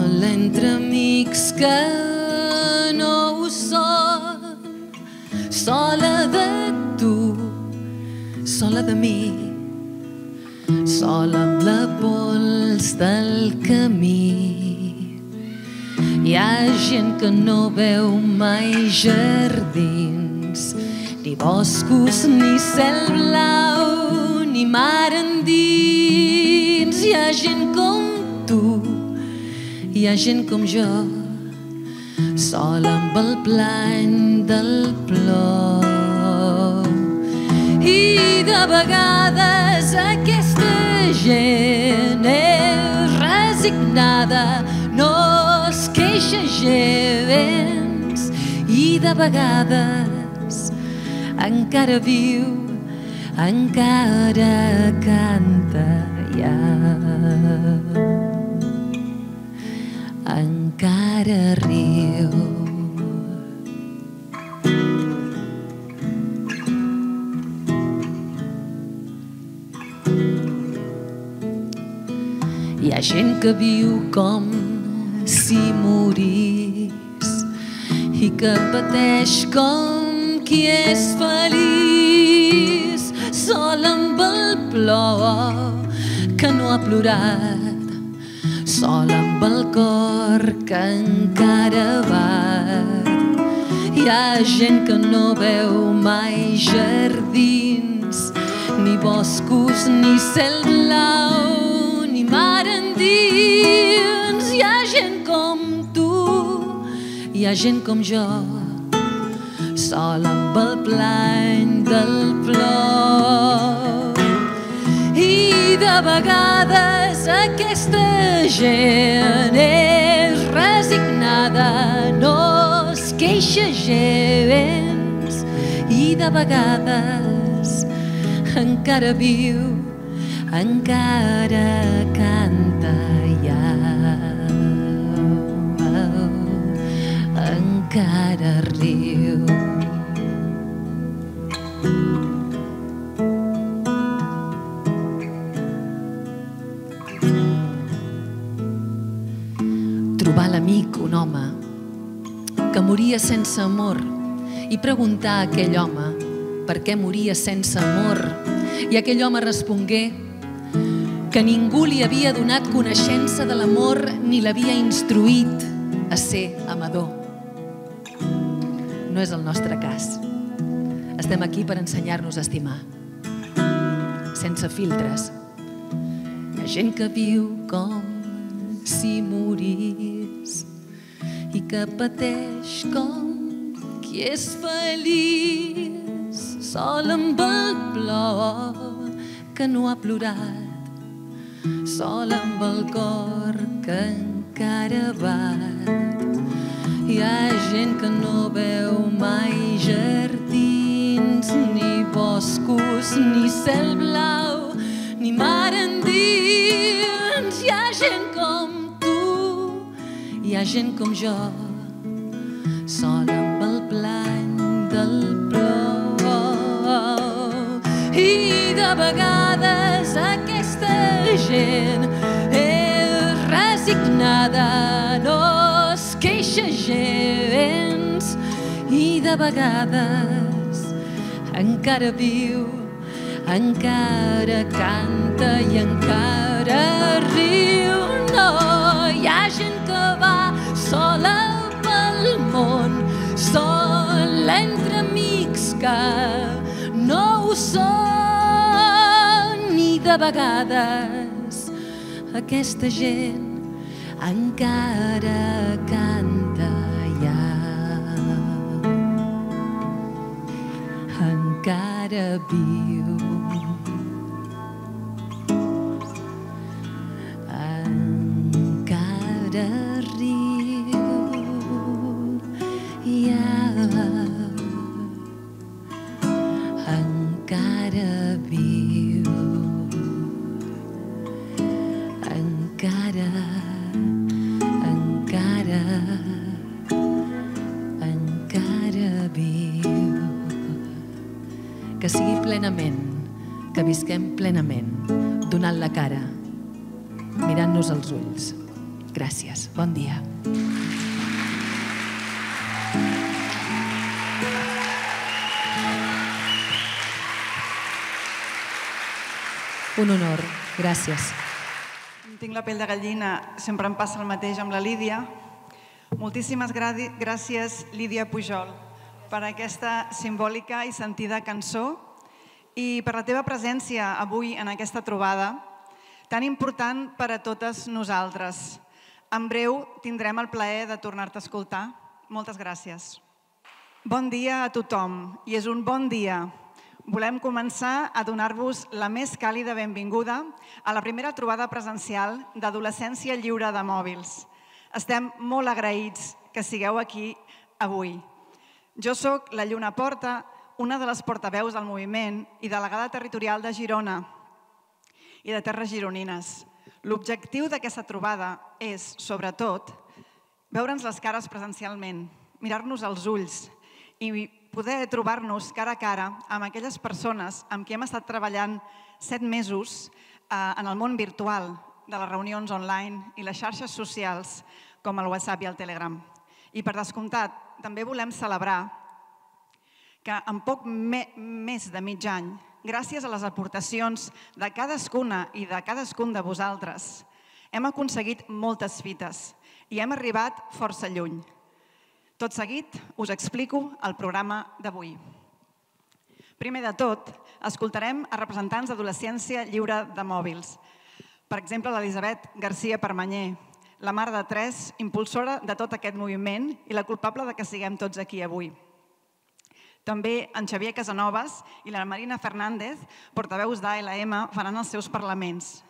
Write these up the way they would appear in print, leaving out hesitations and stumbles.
Sol entre amics que no ho són, sola de tu, sola de mi, sola amb la pols del camí. Hi ha gent que no veu mai jardins, ni boscos, ni cel blau, ni mar endins. Hi ha gent com tu, hi ha gent com jo, sola amb el plany del plor. I de vegades aquesta gent és resignada, no es queixa gens, i de vegades encara viu, encara canta, ja. Encara riu. Hi ha gent que viu com si morís i que pateix com qui és feliç, sol amb el plor que no ha plorat, sol amb el cor que encara bat. Hi ha gent que no veu mai jardins, ni boscos, ni cel blau, ni mar endins. Hi ha gent com tu, hi ha gent com jo, sol amb el plany del plor. I de vegades aquesta gent és resignada, no es queixa gens, i de vegades encara viu, encara canta, ja. Encara riu. Trobar l'amic, un home que moria sense amor, i preguntar a aquell home per què moria sense amor, i aquell home respongué que ningú li havia donat coneixença de l'amor ni l'havia instruït a ser amador. No és el nostre cas. Estem aquí per ensenyar-nos a estimar, sense filtres. Hi ha gent que viu com si morís i que pateix com qui és feliç, sol amb el plor que no ha plorat, sol amb el cor que encara bat. Hi ha gent que no veu mai jardins, ni boscos, ni cel blau, ni mar endins. Hi ha gent com tu, hi ha gent com jo, sol amb el plany del plor. I de vegades aquesta gent és resignada, no es queixa gens, i de vegades encara viu, encara canta i encara riu. No, hi ha gent que va sola pel món, sol entre amics que no ho són, i de vegades aquesta gent encara canta, ja. Encara viu. Encara riu, ja. Encara viu. Encara viu. Que sigui plenament, que visquem plenament, donant la cara, mirant-nos als ulls. Gràcies. Bon dia. Un honor. Gràcies. Tinc la pell de gallina, sempre em passa el mateix amb la Lídia. Moltíssimes gràcies, Lídia Pujol, per aquesta simbòlica i sentida cançó i per la teva presència avui en aquesta trobada tan important per a totes nosaltres. En breu tindrem el plaer de tornar-te a escoltar. Moltes gràcies. Bon dia a tothom, i és un bon dia. Volem començar a donar-vos la més càlida benvinguda a la primera trobada presencial d'Adolescència Lliure de Mòbils. Estem molt agraïts que sigueu aquí avui. Jo soc la Lluna Porta, una de les portaveus del moviment i delegada territorial de Girona i de Terres Gironines. L'objectiu d'aquesta trobada és, sobretot, veure'ns les cares presencialment, mirar-nos als ulls i poder trobar-nos cara a cara amb aquelles persones amb qui hem estat treballant 7 mesos en el món virtual de les reunions online i les xarxes socials com el WhatsApp i el Telegram. I per descomptat, també volem celebrar que en poc més de mig any, gràcies a les aportacions de cadascuna i de cadascun de vosaltres, hem aconseguit moltes fites i hem arribat força lluny. Tot seguit us explico el programa d'avui. Primer de tot, escoltarem a representants d'Adolescència Lliure de Mòbils. Per exemple, l'Elisabet García Permanyer, la mare de 3, impulsora de tot aquest moviment i la culpable de que siguem tots aquí avui. També en Xavier Casanovas i la Marina Fernández, portaveus d'ALM, faran els seus parlaments.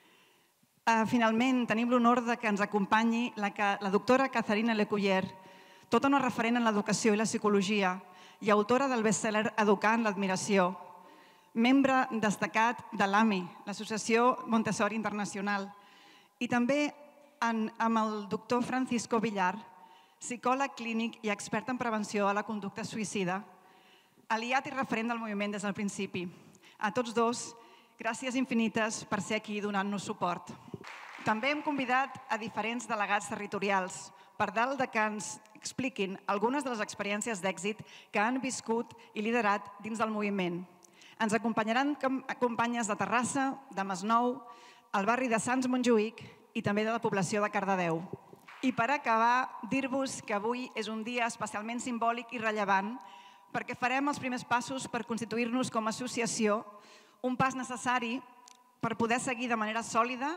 Finalment, tenim l'honor que ens acompanyi la doctora Catherine Lecuyer, tota una referent en l'educació i la psicologia i autora del best-seller Educar en l'admiració, membre destacat de l'AMI, l'Associació Montessori Internacional, i també amb el doctor Francisco Villar, psicòleg clínic i expert en prevenció a la conducta suïcida, aliat i referent del moviment des del principi. A tots dos, gràcies infinites per ser aquí donant-nos suport. També hem convidat a diferents delegats territorials per tal que ens expliquin algunes de les experiències d'èxit que han viscut i liderat dins del moviment. Ens acompanyaran companyes de Terrassa, de Masnou, el barri de Sants Montjuïc i també de la població de Cardedeu. I per acabar, dir-vos que avui és un dia especialment simbòlic i rellevant perquè farem els primers passos per constituir-nos com a associació, un pas necessari per poder seguir de manera sòlida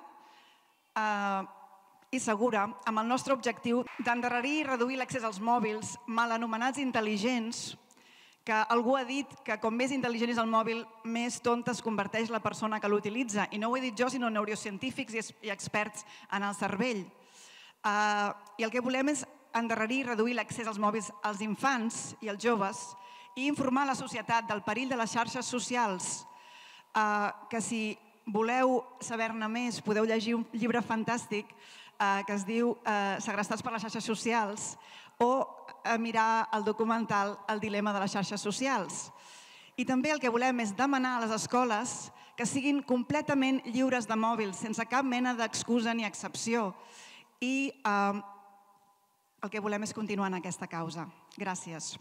i segura amb el nostre objectiu d'endarrerir i reduir l'accés als mòbils mal anomenats intel·ligents, que algú ha dit que com més intel·ligent és el mòbil, més tonta es converteix la persona que l'utilitza. I no ho he dit jo, sinó neurocientífics i experts en el cervell. I el que volem és endarrerir i reduir l'accés als mòbils als infants i als joves i informar la societat del perill de les xarxes socials, que si voleu saber-ne més podeu llegir un llibre fantàstic que es diu Segrestats per les xarxes socials o mirar el documental El dilema de les xarxes socials. I també el que volem és demanar a les escoles que siguin completament lliures de mòbils, sense cap mena d'excusa ni excepció. I el que volem és continuar en aquesta causa. Gràcies.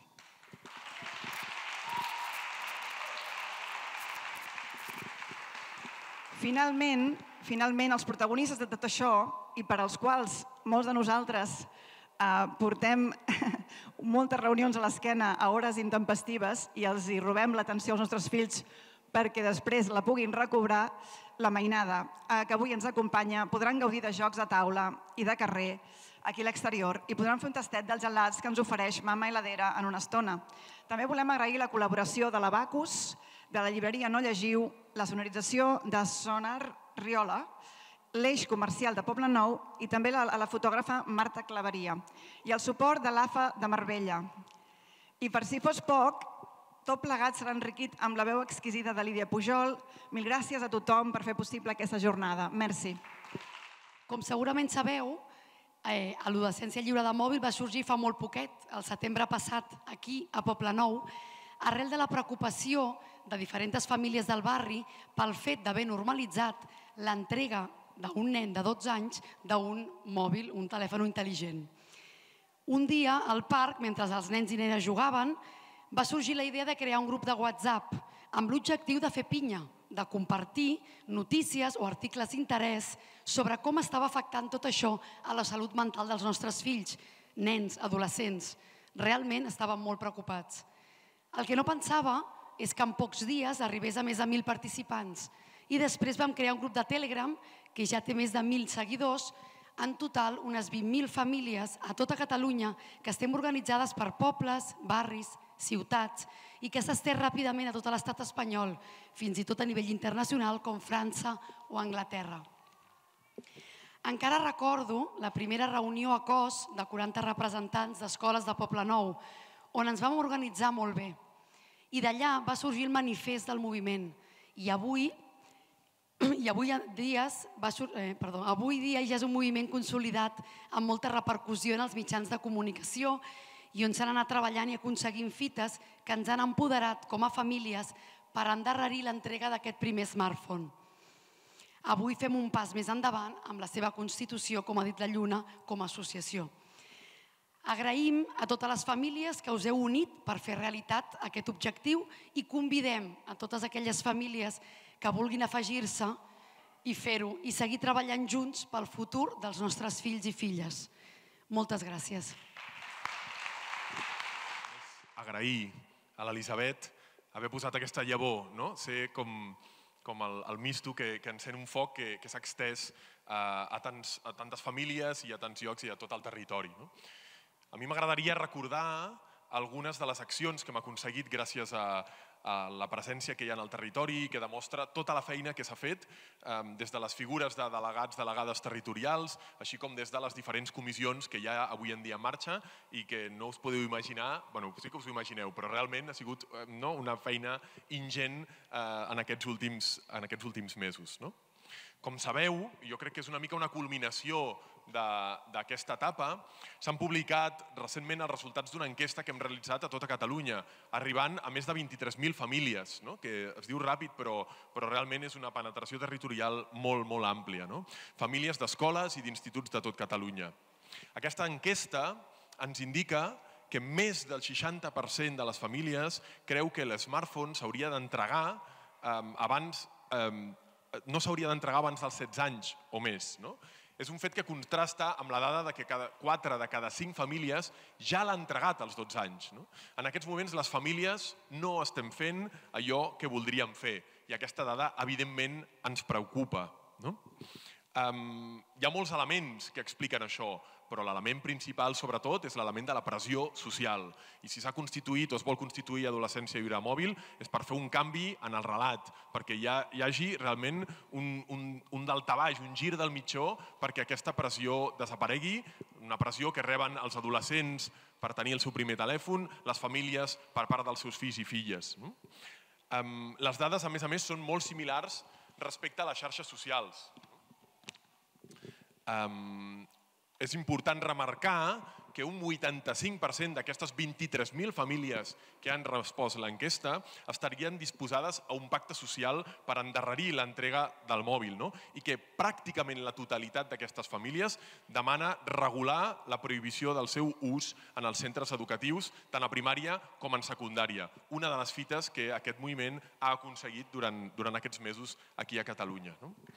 Finalment, els protagonistes de tot això, i per als quals molts de nosaltres portem moltes reunions a l'esquena a hores intempestives i els hi robem l'atenció als nostres fills perquè després la puguin recobrar, la mainada, que avui ens acompanya, podran gaudir de jocs de taula i de carrer aquí a l'exterior i podran fer un tastet dels gelats que ens ofereix Mama Heladera en una estona. També volem agrair la col·laboració de l'Abacus, de la llibreria No Llegiu, la sonorització de Sonar Riola, l'Eix Comercial de Poblenou i també a la fotògrafa Marta Claveria i el suport de l'AFA de Marbella. I per si fos poc, tot plegat serà enriquit amb la veu exquisida de Lídia Pujol. Mil gràcies a tothom per fer possible aquesta jornada. Merci. Com segurament sabeu, l'Adolescència Lliure de Mòbil va sorgir fa molt poquet, el setembre passat, aquí, a Poblenou, arrel de la preocupació de diferents famílies del barri pel fet d'haver normalitzat l'entrega d'un nen de 12 anys d'un mòbil, un telèfon intel·ligent. Un dia, al parc, mentre els nens i nenes jugaven, va sorgir la idea de crear un grup de WhatsApp amb l'objectiu de fer pinya, de compartir notícies o articles d'interès sobre com estava afectant tot això a la salut mental dels nostres fills, nens, adolescents. Realment estaven molt preocupats. El que no pensava és que en pocs dies arribés a més de 1.000 participants i després vam crear un grup de Telegram que ja té més de 1.000 seguidors, en total unes 20.000 famílies a tota Catalunya que estem organitzades per pobles, barris, ciutats i que s'estén ràpidament a tot l'estat espanyol, fins i tot a nivell internacional com França o Anglaterra. Encara recordo la primera reunió a cos de 40 representants d'escoles de Poblenou, on ens vam organitzar molt bé. I d'allà va sorgir el manifest del moviment. I avui dia ja és un moviment consolidat amb molta repercussió en els mitjans de comunicació i on s'han anat treballant i aconseguint fites que ens han empoderat com a famílies per endarrerir l'entrega d'aquest primer smartphone. Avui fem un pas més endavant amb la seva constitució, com ha dit la Lluna, com a associació. Agraïm a totes les famílies que us heu unit per fer realitat aquest objectiu i convidem a totes aquelles famílies que vulguin afegir-se i fer-ho i seguir treballant junts pel futur dels nostres fills i filles. Moltes gràcies. Agrair a l'Elisabet haver posat aquesta llavor, ser com el misto que encén un foc que s'ha extès a tantes famílies i a tants llocs i a tot el territori. A mi m'agradaria recordar algunes de les accions que hem aconseguit gràcies a la presència que hi ha en el territori i que demostra tota la feina que s'ha fet des de les figures de delegats, delegades territorials, així com des de les diferents comissions que hi ha avui en dia en marxa i que no us podeu imaginar, bueno, sí que us ho imagineu, però realment ha sigut una feina ingent en aquests últims mesos. Com sabeu, jo crec que és una mica una culminació d'aquesta etapa, s'han publicat recentment els resultats d'una enquesta que hem realitzat a tota Catalunya, arribant a més de 23.000 famílies, que es diu ràpid però realment és una penetració territorial molt, molt àmplia. Famílies d'escoles i d'instituts de tot Catalunya. Aquesta enquesta ens indica que més del 60% de les famílies creu que l'smartphone s'hauria d'entregar abans no s'hauria d'entregar abans dels 16 anys o més. És un fet que contrasta amb la dada que 4 de cada 5 famílies ja l'han entregat als 12 anys. En aquests moments les famílies no estem fent allò que voldríem fer i aquesta dada evidentment ens preocupa. Hi ha molts elements que expliquen això, però l'element principal, sobretot, és l'element de la pressió social. I si s'ha constituït o es vol constituir Adolescència Lliure Mòbil és per fer un canvi en el relat, perquè hi hagi realment un daltabaix, un gir del mitjó perquè aquesta pressió desaparegui, una pressió que reben els adolescents per tenir el seu primer telèfon, les famílies per part dels seus fills i filles. Les dades, a més, són molt similars respecte a les xarxes socials. És important remarcar que un 85% d'aquestes 23.000 famílies que han respost l'enquesta estarien disposades a un pacte social per endarrerir l'entrega del mòbil i que pràcticament la totalitat d'aquestes famílies demana regular la prohibició del seu ús en els centres educatius, tant a primària com en secundària. Una de les fites que aquest moviment ha aconseguit durant aquests mesos aquí a Catalunya.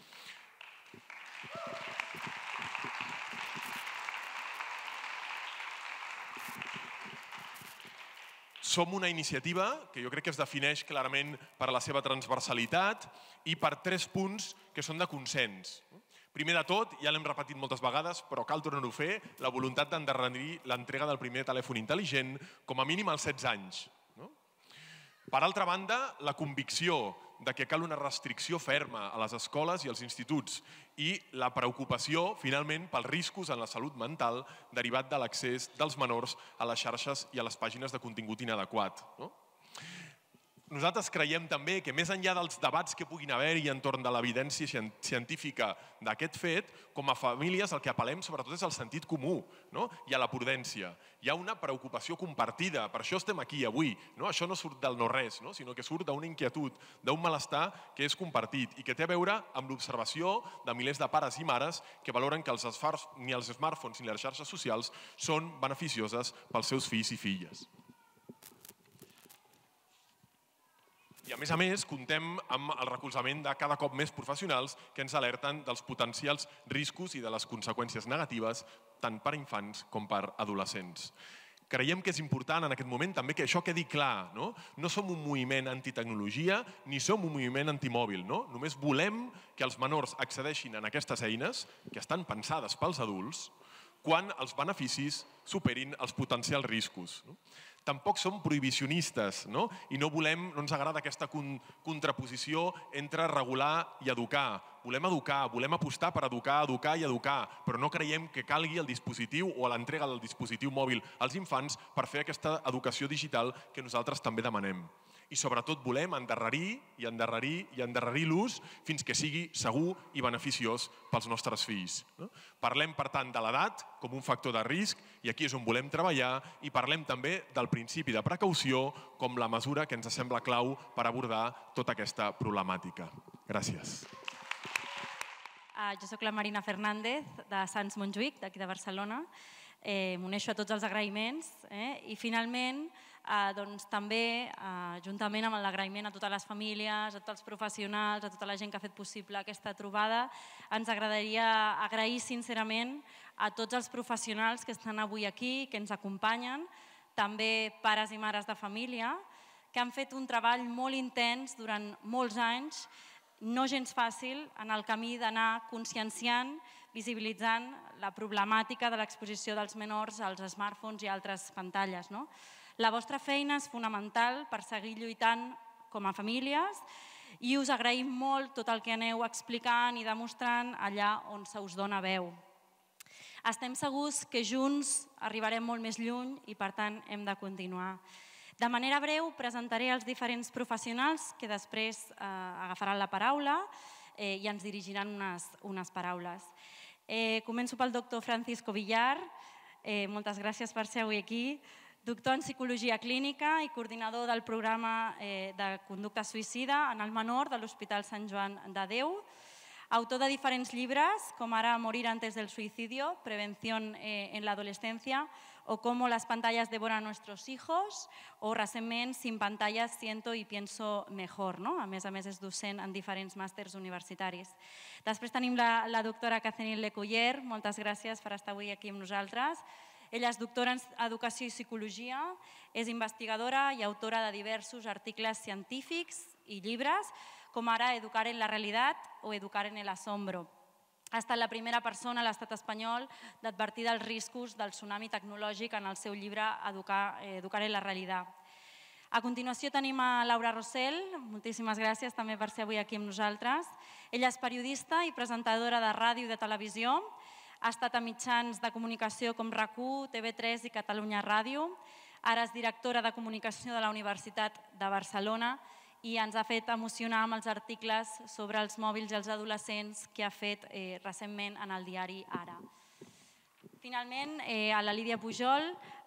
Som una iniciativa que jo crec que es defineix clarament per la seva transversalitat i per 3 punts que són de consens. Primer de tot, ja l'hem repetit moltes vegades, però cal tornar-ho a fer, la voluntat d'endarrerir l'entrega del primer telèfon intel·ligent com a mínim als 16 anys. Per altra banda, la convicció de que cal una restricció ferma a les escoles i als instituts i la preocupació, finalment, pels riscos en la salut mental derivat de l'accés dels menors a les xarxes i a les pàgines de contingut inadequat. Nosaltres creiem també que més enllà dels debats que puguin haver-hi entorn de l'evidència científica d'aquest fet, com a famílies el que apel·lem sobretot és al sentit comú i a la prudència. Hi ha una preocupació compartida, per això estem aquí avui. Això no surt del no-res, sinó que surt d'una inquietud, d'un malestar que és compartit i que té a veure amb l'observació de milers de pares i mares que valoren que ni els smartphones ni les xarxes socials són beneficioses pels seus fills i filles. I a més, comptem amb el recolzament de cada cop més professionals que ens alerten dels potencials riscos i de les conseqüències negatives tant per a infants com per a adolescents. Creiem que és important en aquest moment també que això quedi clar. No som un moviment antitecnologia ni som un moviment antimòbil. Només volem que els menors accedeixin a aquestes eines que estan pensades pels adults quan els beneficis superin els potencials riscos. Tampoc som prohibicionistes i no ens agrada aquesta contraposició entre regular i educar. Volem educar, volem apostar per educar, educar i educar, però no creiem que calgui el dispositiu o l'entrega del dispositiu mòbil als infants per fer aquesta educació digital que nosaltres també demanem. I sobretot volem endarrerir i endarrerir i endarrerir l'ús fins que sigui segur i beneficiós pels nostres fills. Parlem, per tant, de l'edat com un factor de risc i aquí és on volem treballar i parlem també del principi de precaució com la mesura que ens sembla clau per abordar tota aquesta problemàtica. Gràcies. Jo soc la Marina Fernández, de Sants Montjuïc, d'aquí de Barcelona. M'uneixo a tots els agraïments i finalment també, juntament amb l'agraïment a totes les famílies, a tots els professionals, a tota la gent que ha fet possible aquesta trobada, ens agradaria agrair sincerament a tots els professionals que estan avui aquí, que ens acompanyen, també pares i mares de família, que han fet un treball molt intens durant molts anys, no gens fàcil, en el camí d'anar conscienciant, visibilitzant la problemàtica de l'exposició dels menors als smartphones i altres pantalles. La vostra feina és fonamental per seguir lluitant com a famílies i us agraïm molt tot el que aneu explicant i demostrant allà on se us dona veu. Estem segurs que junts arribarem molt més lluny i, per tant, hem de continuar. De manera breu, presentaré els diferents professionals que després agafaran la paraula i ens dirigiran unes paraules. Començo pel doctor Francisco Villar. Moltes gràcies per ser avui aquí. Doctor en Psicologia Clínica i coordinador del programa de conducta suïcida en el menor de l'Hospital Sant Joan de Déu. Autor de diferents llibres, com ara Morir antes del suicidio, Prevención en la adolescencia, o Cómo las pantallas devoran nuestros hijos, o recentment Sin pantallas siento y pienso mejor. A més, és docent en diferents màsters universitaris. Després tenim la doctora Catherine Lecuyer. Moltes gràcies per estar avui aquí amb nosaltres. Ella és doctora en Educació i Psicologia, és investigadora i autora de diversos articles científics i llibres, com ara Educar en la realitat o Educar en el asombro. Ha estat la primera persona a l'estat espanyol d'advertir dels riscos del tsunami tecnològic en el seu llibre Educar en la realitat. A continuació tenim a Laura Rossell. Moltíssimes gràcies també per ser avui aquí amb nosaltres. Ella és periodista i presentadora de ràdio i de televisió. Ha estat a mitjans de comunicació com RAC1, TV3 i Catalunya Ràdio. Ara és directora de comunicació de la Universitat de Barcelona i ens ha fet emocionar amb els articles sobre els mòbils i els adolescents que ha fet recentment en el diari Ara. Finalment, a la Lídia Pujol,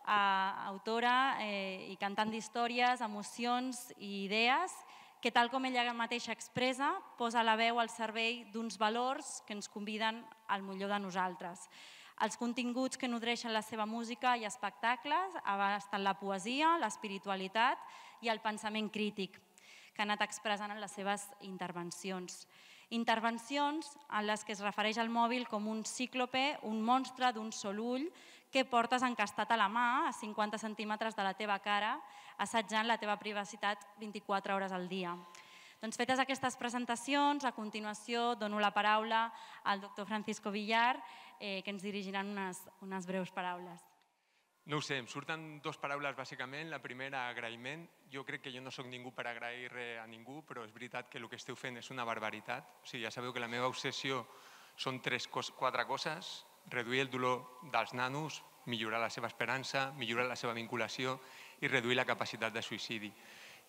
autora i cantant d'històries, emocions i idees, que tal com ella mateixa expressa, posa la veu al servei d'uns valors que ens conviden al millor de nosaltres. Els continguts que nodreixen la seva música i espectacles abasten la poesia, l'espiritualitat i el pensament crític, que ha anat expressant en les seves intervencions. Intervencions en les que es refereix al mòbil com un cíclope, un monstre d'un sol ull que portes encastat a la mà a 50 centímetres de la teva cara, assetjant la teva privacitat 24 hores al dia. Doncs fetes aquestes presentacions, a continuació dono la paraula al doctor Francisco Villar, que ens dirigiran unes breus paraules. No ho sé, em surten dues paraules bàsicament. La primera, agraïment. Jo crec que jo no soc ningú per agrair res a ningú, però és veritat que el que esteu fent és una barbaritat. O sigui, ja sabeu que la meva obsessió són quatre coses: reduir el dolor dels nanos, millorar la seva esperança, millorar la seva vinculació i reduir la capacitat de suïcidi.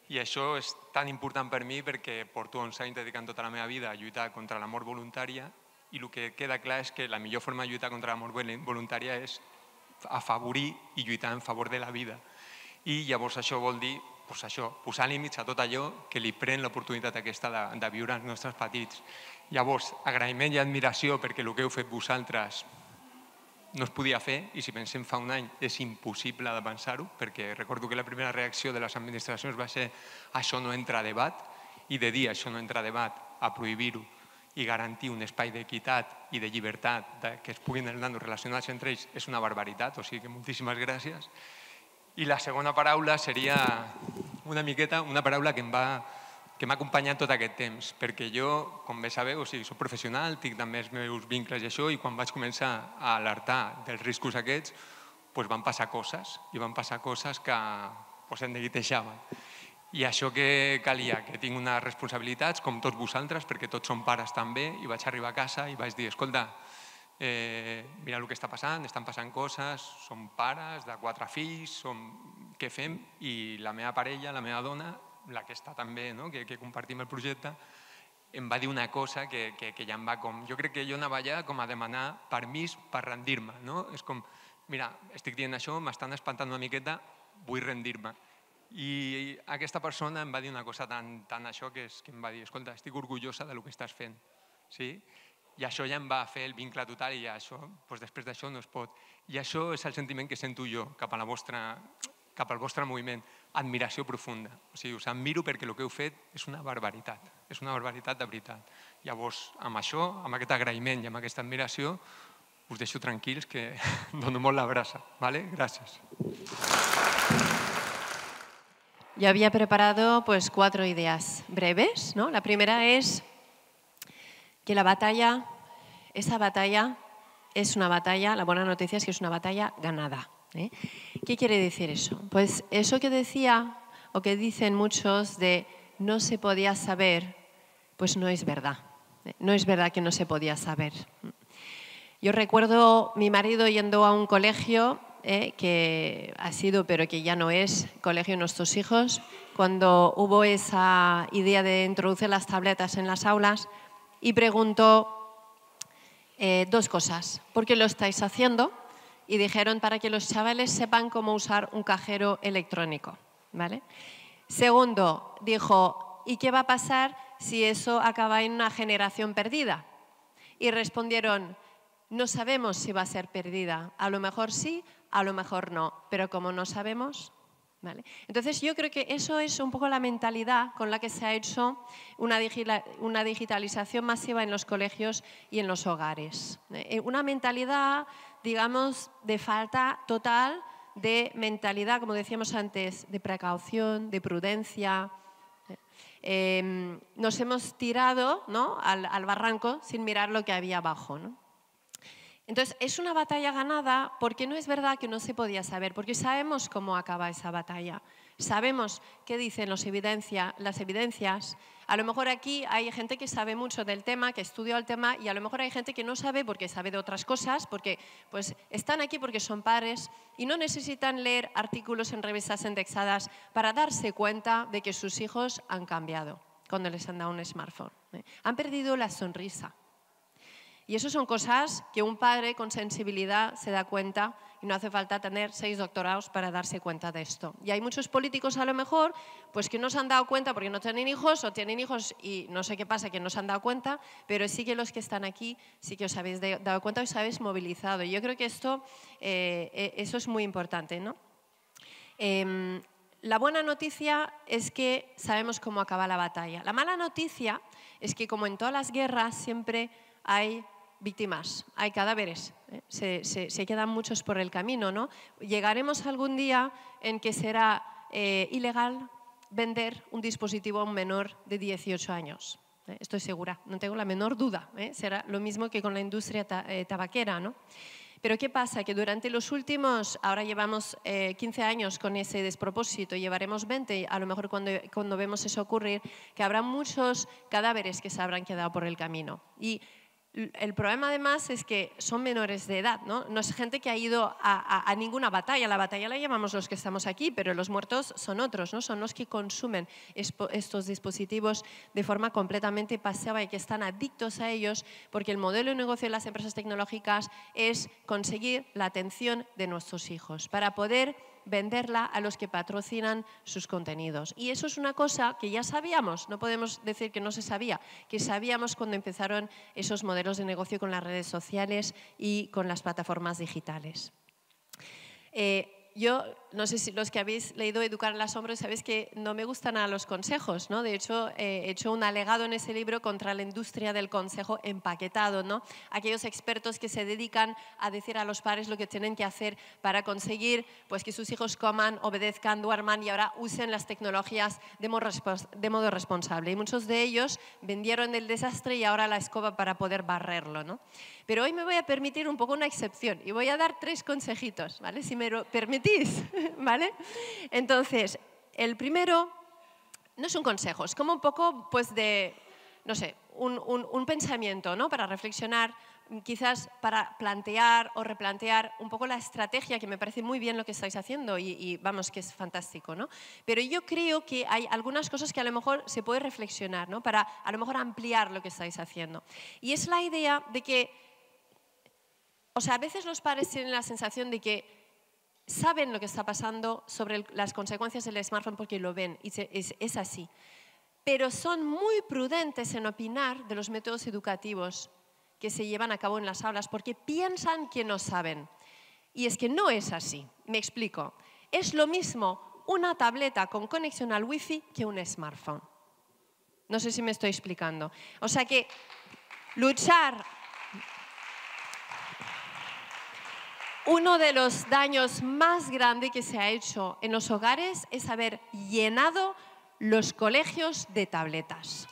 I això és tan important per mi perquè porto 11 anys dedicant tota la meva vida a lluitar contra la mort voluntària i el que queda clar és que la millor forma de lluitar contra la mort voluntària és afavorir i lluitar en favor de la vida. I llavors això vol dir posar límits a tot allò que li pren l'oportunitat aquesta de viure als nostres petits. Llavors, agraïment i admiració perquè el que heu fet vosaltres no es podia fer i si pensem fa un any és impossible de pensar-ho perquè recordo que la primera reacció de les administracions va ser això no entra a debat i de dir això no entra a debat a prohibir-ho i garantir un espai d'equitat i de llibertat que es puguin els nanos relacionats entre ells és una barbaritat, o sigui que moltíssimes gràcies. I la segona paraula seria una miqueta una paraula que m'ha acompanyat tot aquest temps, perquè jo, com bé sabeu, soc professional, tinc també els meus vincles i això, i quan vaig començar a alertar dels riscos aquests, van passar coses, i van passar coses que em neguitejaven. I això que calia, que tinc unes responsabilitats, com tots vosaltres, perquè tots som pares també, i vaig arribar a casa i vaig dir, escolta, mira el que està passant, estan passant coses, som pares de 4 fills, què fem? I la meva parella, la meva dona, la que està també, que compartim el projecte, em va dir una cosa que ja em va com... Jo crec que jo anava allà com a demanar permís per rendir-me. És com, mira, estic dient això, m'estan espantant una miqueta, vull rendir-me. I aquesta persona em va dir una cosa tan això que em va dir, escolta, estic orgullosa del que estàs fent. I això ja em va fer el vincle total i després d'això no es pot. I això és el sentiment que sento jo cap al vostre moviment, admiració profunda. O sigui, us admiro perquè el que heu fet és una barbaritat de veritat. Llavors, amb això, amb aquest agraïment i amb aquesta admiració, us deixo tranquils que dono molt la brasa. Gràcies. Yo había preparado 4 ideas breves, ¿no? La primera es que esa batalla es una batalla, la buena noticia es que es una batalla ganada. ¿Qué quiere decir eso? Pues eso que decía o que dicen muchos de no se podía saber, pues no es verdad. No es verdad que no se podía saber. Yo recuerdo mi marido yendo a un colegio que ha sido, pero que ya no es, colegio de nuestros hijos, cuando hubo esa idea de introducir las tabletas en las aulas y preguntó 2 cosas. ¿Por qué lo estáis haciendo? Y dijeron para que los chavales sepan cómo usar un cajero electrónico. Segundo, dijo, ¿y qué va a pasar si eso acaba en una generación perdida? Y respondieron, no sabemos si va a ser perdida. A lo mejor sí, a lo mejor no. Pero como no sabemos... Entonces yo creo que eso es un poco la mentalidad con la que se ha hecho una digitalización masiva en los colegios y en los hogares. Una mentalidad, digamos, de falta total de mentalidad, como decíamos antes, de precaución, de prudencia. Nos hemos tirado, ¿no?, al barranco sin mirar lo que había abajo, ¿no? Entonces, es una batalla ganada porque no es verdad que no se podía saber, porque sabemos cómo acaba esa batalla. Sabemos qué dicen las evidencias. A lo mejor aquí hay gente que sabe mucho del tema, que estudió el tema, y a lo mejor hay gente que no sabe porque sabe de otras cosas, porque pues, están aquí porque son padres y no necesitan leer artículos en revistas indexadas para darse cuenta de que sus hijos han cambiado cuando les han dado un smartphone. Han perdido la sonrisa. Y eso son cosas que un padre con sensibilidad se da cuenta y no hace falta tener 6 doctorados para darse cuenta de esto. Y hay muchos políticos a lo mejor pues que no se han dado cuenta porque no tienen hijos o tienen hijos y no sé qué pasa que no se han dado cuenta, pero sí que los que están aquí sí que os habéis dado cuenta y os habéis movilizado. Y yo creo que eso es muy importante, ¿no? La buena noticia es que sabemos cómo acaba la batalla. La mala noticia es que como en todas las guerras siempre hay víctimas, hay cadáveres, se quedan muchos por el camino, ¿no? Llegaremos algún día en que será ilegal vender un dispositivo a un menor de 18 años. Estoy segura, no tengo la menor duda. Será lo mismo que con la industria tabaquera, ¿no? Pero ¿qué pasa? Que durante los últimos, ahora llevamos 15 años con ese despropósito, llevaremos 20, a lo mejor cuando vemos eso ocurrir, que habrá muchos cadáveres que se habrán quedado por el camino. Y el problema además es que son menores de edad, ¿no? No es gente que ha ido a ninguna batalla. La batalla la llamamos los que estamos aquí, pero los muertos son otros, ¿no? Son los que consumen estos dispositivos de forma completamente pasiva y que están adictos a ellos, porque el modelo de negocio de las empresas tecnológicas es conseguir la atención de nuestros hijos para poder venderla a los que patrocinan sus contenidos. Y eso es una cosa que ya sabíamos, no podemos decir que no se sabía, que sabíamos cuando empezaron esos modelos de negocio con las redes sociales y con las plataformas digitales. Yo no sé si los que habéis leído Educar al asombro sabéis que no me gustan a los consejos, ¿no? De hecho, he hecho un alegado en ese libro contra la industria del consejo empaquetado, ¿no? Aquellos expertos que se dedican a decir a los padres lo que tienen que hacer para conseguir pues, que sus hijos coman, obedezcan, duerman y ahora usen las tecnologías de modo responsable. Y muchos de ellos vendieron el desastre y ahora la escoba para poder barrerlo, ¿no? Pero hoy me voy a permitir un poco una excepción y voy a dar 3 consejitos, ¿vale? Si me lo permitís, ¿vale? Entonces, el primero no es un consejo, es como un poco pues de, no sé, un pensamiento, ¿no? Para reflexionar, quizás para plantear o replantear un poco la estrategia, que me parece muy bien lo que estáis haciendo y vamos, que es fantástico, ¿no? Pero yo creo que hay algunas cosas que a lo mejor se puede reflexionar, ¿no? Para a lo mejor ampliar lo que estáis haciendo. Y es la idea de que, o sea, a veces los padres tienen la sensación de que saben lo que está pasando sobre las consecuencias del smartphone porque lo ven, y es así. Pero son muy prudentes en opinar de los métodos educativos que se llevan a cabo en las aulas porque piensan que no saben. Y es que no es así. Me explico. Es lo mismo una tableta con conexión al wifi que un smartphone. No sé si me estoy explicando. O sea que luchar... Uno de los daños más grandes que se ha hecho en los hogares es haber llenado los colegios de tabletas.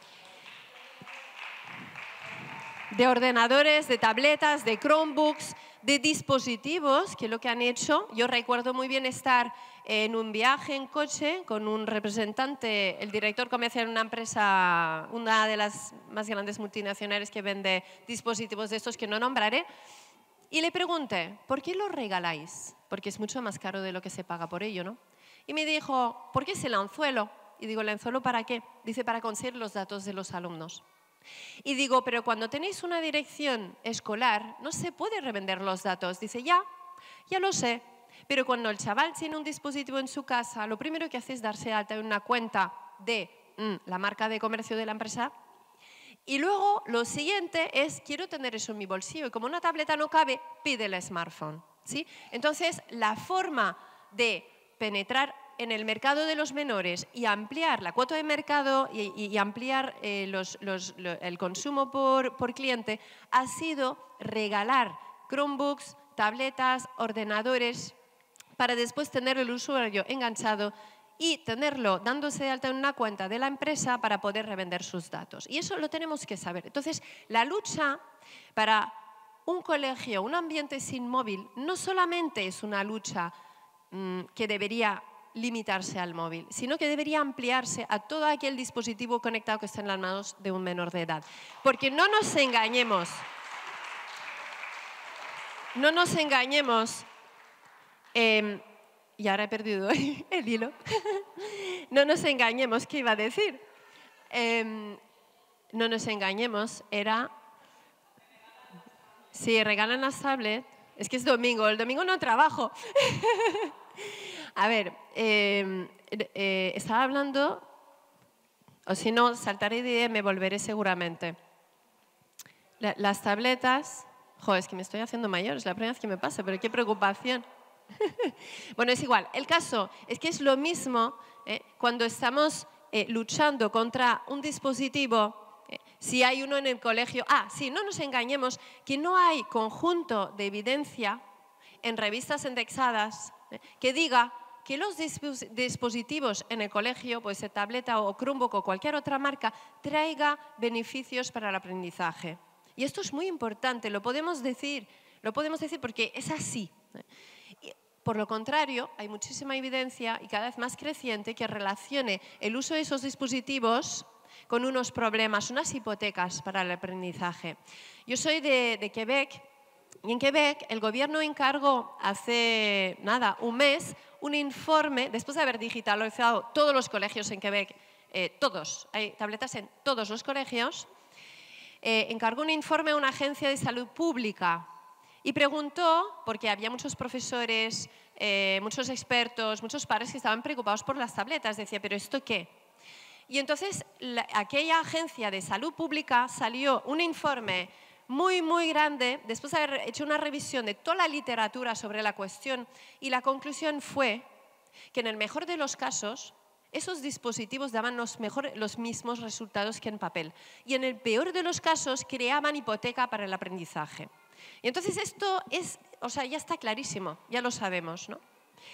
De ordenadores, de tabletas, de Chromebooks, de dispositivos que lo que han hecho, yo recuerdo muy bien estar en un viaje en coche con un representante, el director comercial de una empresa, una de las más grandes multinacionales que vende dispositivos de estos que no nombraré, y le pregunté, ¿por qué lo regaláis? Porque es mucho más caro de lo que se paga por ello, ¿no? Y me dijo, ¿por qué es el anzuelo? Y digo, ¿el anzuelo para qué? Dice, para conseguir los datos de los alumnos. Y digo, pero cuando tenéis una dirección escolar, no se puede revender los datos. Dice, ya lo sé. Pero cuando el chaval tiene un dispositivo en su casa, lo primero que hace es darse alta en una cuenta de la marca de comercio de la empresa. Y luego lo siguiente es, quiero tener eso en mi bolsillo. Y como una tableta no cabe, pide el smartphone, ¿sí? Entonces, la forma de penetrar en el mercado de los menores y ampliar la cuota de mercado y ampliar el consumo por cliente ha sido regalar Chromebooks, tabletas, ordenadores, para después tener el usuario enganchado y tenerlo dándose de alta en una cuenta de la empresa para poder revender sus datos. Y eso lo tenemos que saber. Entonces, la lucha para un colegio, un ambiente sin móvil, no solamente es una lucha que debería limitarse al móvil, sino que debería ampliarse a todo aquel dispositivo conectado que está en las manos de un menor de edad. Porque no nos engañemos, y ahora he perdido el hilo. No nos engañemos, ¿qué iba a decir? No nos engañemos, era... Si regalan las tablets, es que es domingo, el domingo no trabajo. A ver, estaba hablando, o si no, saltaré de idea y me volveré seguramente. Las tabletas... Joder, es que me estoy haciendo mayor, es la primera vez que me pasa, pero qué preocupación. Bueno, es igual. El caso es que es lo mismo cuando estamos luchando contra un dispositivo, si hay uno en el colegio. Sí, no nos engañemos, que no hay conjunto de evidencia en revistas indexadas que diga que los dispositivos en el colegio, pues tableta o Chromebook o cualquier otra marca, traiga beneficios para el aprendizaje. Y esto es muy importante, lo podemos decir porque es así. Por lo contrario, hay muchísima evidencia y cada vez más creciente que relacione el uso de esos dispositivos con unos problemas, unas hipotecas para el aprendizaje. Yo soy de Quebec y en Quebec el gobierno encargó hace un mes un informe, después de haber digitalizado todos los colegios en Quebec, hay tabletas en todos los colegios, encargó un informe a una agencia de salud pública y preguntó, porque había muchos profesores, muchos expertos, muchos padres que estaban preocupados por las tabletas, decía, ¿pero esto qué? Y entonces aquella agencia de salud pública salió un informe muy, muy grande, después de haber hecho una revisión de toda la literatura sobre la cuestión, y la conclusión fue que en el mejor de los casos, esos dispositivos daban los mismos resultados que en papel. Y en el peor de los casos, creaban hipoteca para el aprendizaje. Y entonces esto ya está clarísimo, ya lo sabemos, ¿no?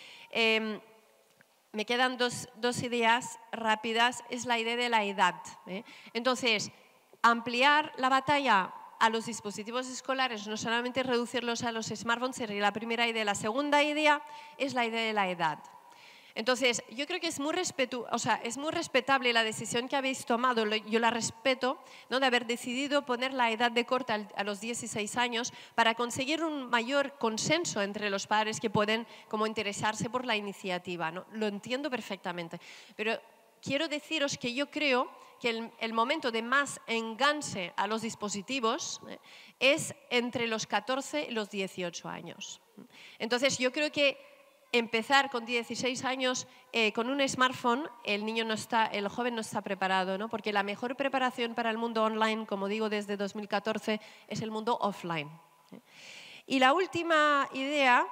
Me quedan dos ideas rápidas, es la idea de la edad. Entonces, ampliar la batalla a los dispositivos escolares, no solamente reducirlos a los smartphones, sería la primera idea. La segunda idea es la idea de la edad. Entonces, yo creo que es muy respetable la decisión que habéis tomado, yo la respeto, ¿no?, de haber decidido poner la edad de corte a los 16 años para conseguir un mayor consenso entre los padres que pueden como interesarse por la iniciativa, ¿no? Lo entiendo perfectamente, pero quiero deciros que yo creo que el momento de más enganche a los dispositivos es entre los 14 y los 18 años. Entonces, yo creo que empezar con 16 años con un smartphone, el joven no está preparado, ¿no? Porque la mejor preparación para el mundo online, como digo desde 2014, es el mundo offline. Y la última idea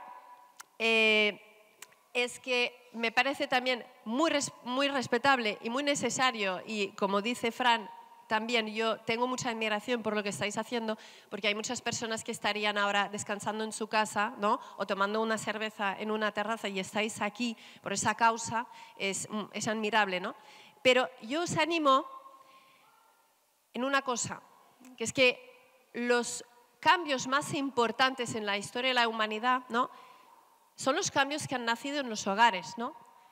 es que me parece también muy respetable y muy necesario, y como dice Fran, también yo tengo mucha admiración por lo que estáis haciendo, porque hay muchas personas que estarían ahora descansando en su casa, ¿no?, o tomando una cerveza en una terraza, y estáis aquí por esa causa, es admirable, ¿no? Pero yo os animo en una cosa, que es que los cambios más importantes en la historia de la humanidad, ¿no?, son los cambios que han nacido en los hogares, ¿no?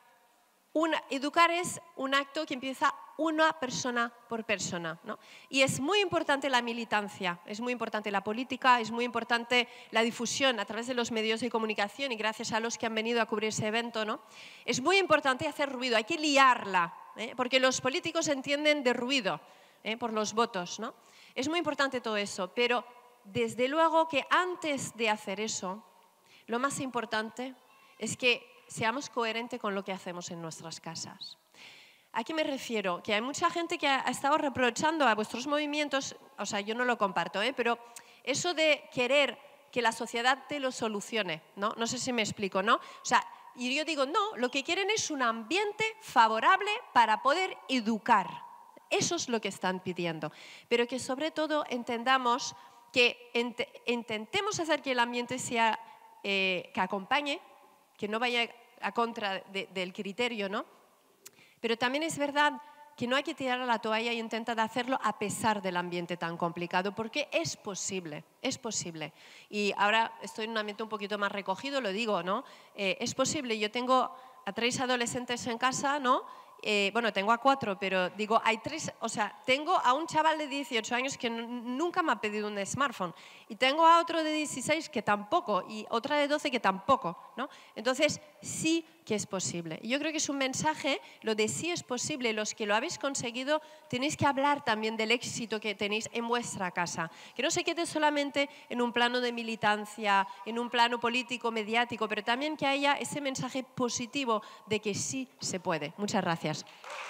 Educar es un acto que empieza una persona por persona, ¿no? Y es muy importante la militancia, es muy importante la política, es muy importante la difusión a través de los medios de comunicación, y gracias a los que han venido a cubrir ese evento, ¿no? Es muy importante hacer ruido, hay que liarla, porque los políticos entienden de ruido, por los votos, ¿no? Es muy importante todo eso, pero desde luego que antes de hacer eso, lo más importante es que seamos coherentes con lo que hacemos en nuestras casas. ¿A qué me refiero? Que hay mucha gente que ha estado reprochando a vuestros movimientos, yo no lo comparto, pero eso de querer que la sociedad te lo solucione, ¿no? No sé si me explico, ¿no? Y yo digo, no, lo que quieren es un ambiente favorable para poder educar. Eso es lo que están pidiendo. Pero que sobre todo entendamos que intentemos hacer que el ambiente sea, que acompañe, que no vaya a contra del criterio, ¿no? Pero también es verdad que no hay que tirar a la toalla y intentar hacerlo a pesar del ambiente tan complicado, porque es posible, es posible. Y ahora estoy en un ambiente un poquito más recogido, lo digo, ¿no? Es posible. Yo tengo a 3 adolescentes en casa, ¿no? Bueno, tengo a 4, pero digo, hay 3, tengo a un chaval de 18 años que nunca me ha pedido un smartphone, y tengo a otro de 16 que tampoco, y otra de 12 que tampoco, ¿no? Entonces, sí que es posible. Y yo creo que es un mensaje, lo de sí es posible. Los que lo habéis conseguido, tenéis que hablar también del éxito que tenéis en vuestra casa. Que no se quede solamente en un plano de militancia, en un plano político, mediático, pero también que haya ese mensaje positivo de que sí se puede. Muchas gracias.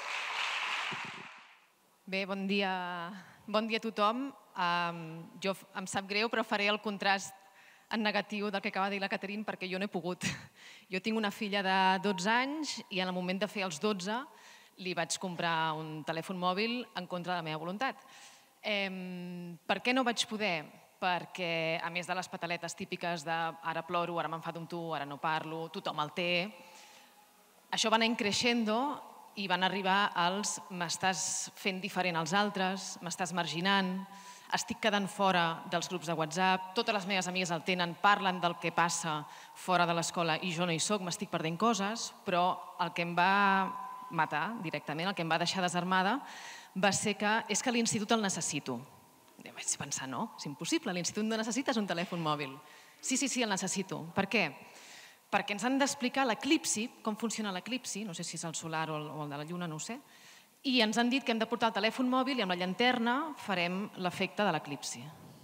Bé, bon dia a tothom. Jo em sap greu, però faré el contrast en negatiu del que acaba de dir la Catherine, perquè jo no he pogut. Jo tinc una filla de 12 anys i en el moment de fer els 12 li vaig comprar un telèfon mòbil en contra de la meva voluntat. Per què no vaig poder? Perquè, a més de les pataletes típiques de ara ploro, ara m'enfado amb tu, ara no parlo, tothom el té, això va anar creixendo i van arribar als m'estàs fent diferent als altres, m'estàs marginant, estic quedant fora dels grups de WhatsApp, totes les meves amigues el tenen, parlen del que passa fora de l'escola i jo no hi soc, m'estic perdent coses, però el que em va matar directament, el que em va deixar desarmada, va ser que és que l'institut el necessito. I vaig pensar, no, és impossible, l'institut no necessites un telèfon mòbil. Sí, el necessito. Per què? Perquè ens han d'explicar l'eclipsi, com funciona l'eclipsi, no sé si és el solar o el de la lluna, no ho sé, i ens han dit que hem de portar el telèfon mòbil i amb la llanterna farem l'efecte de l'eclipsi.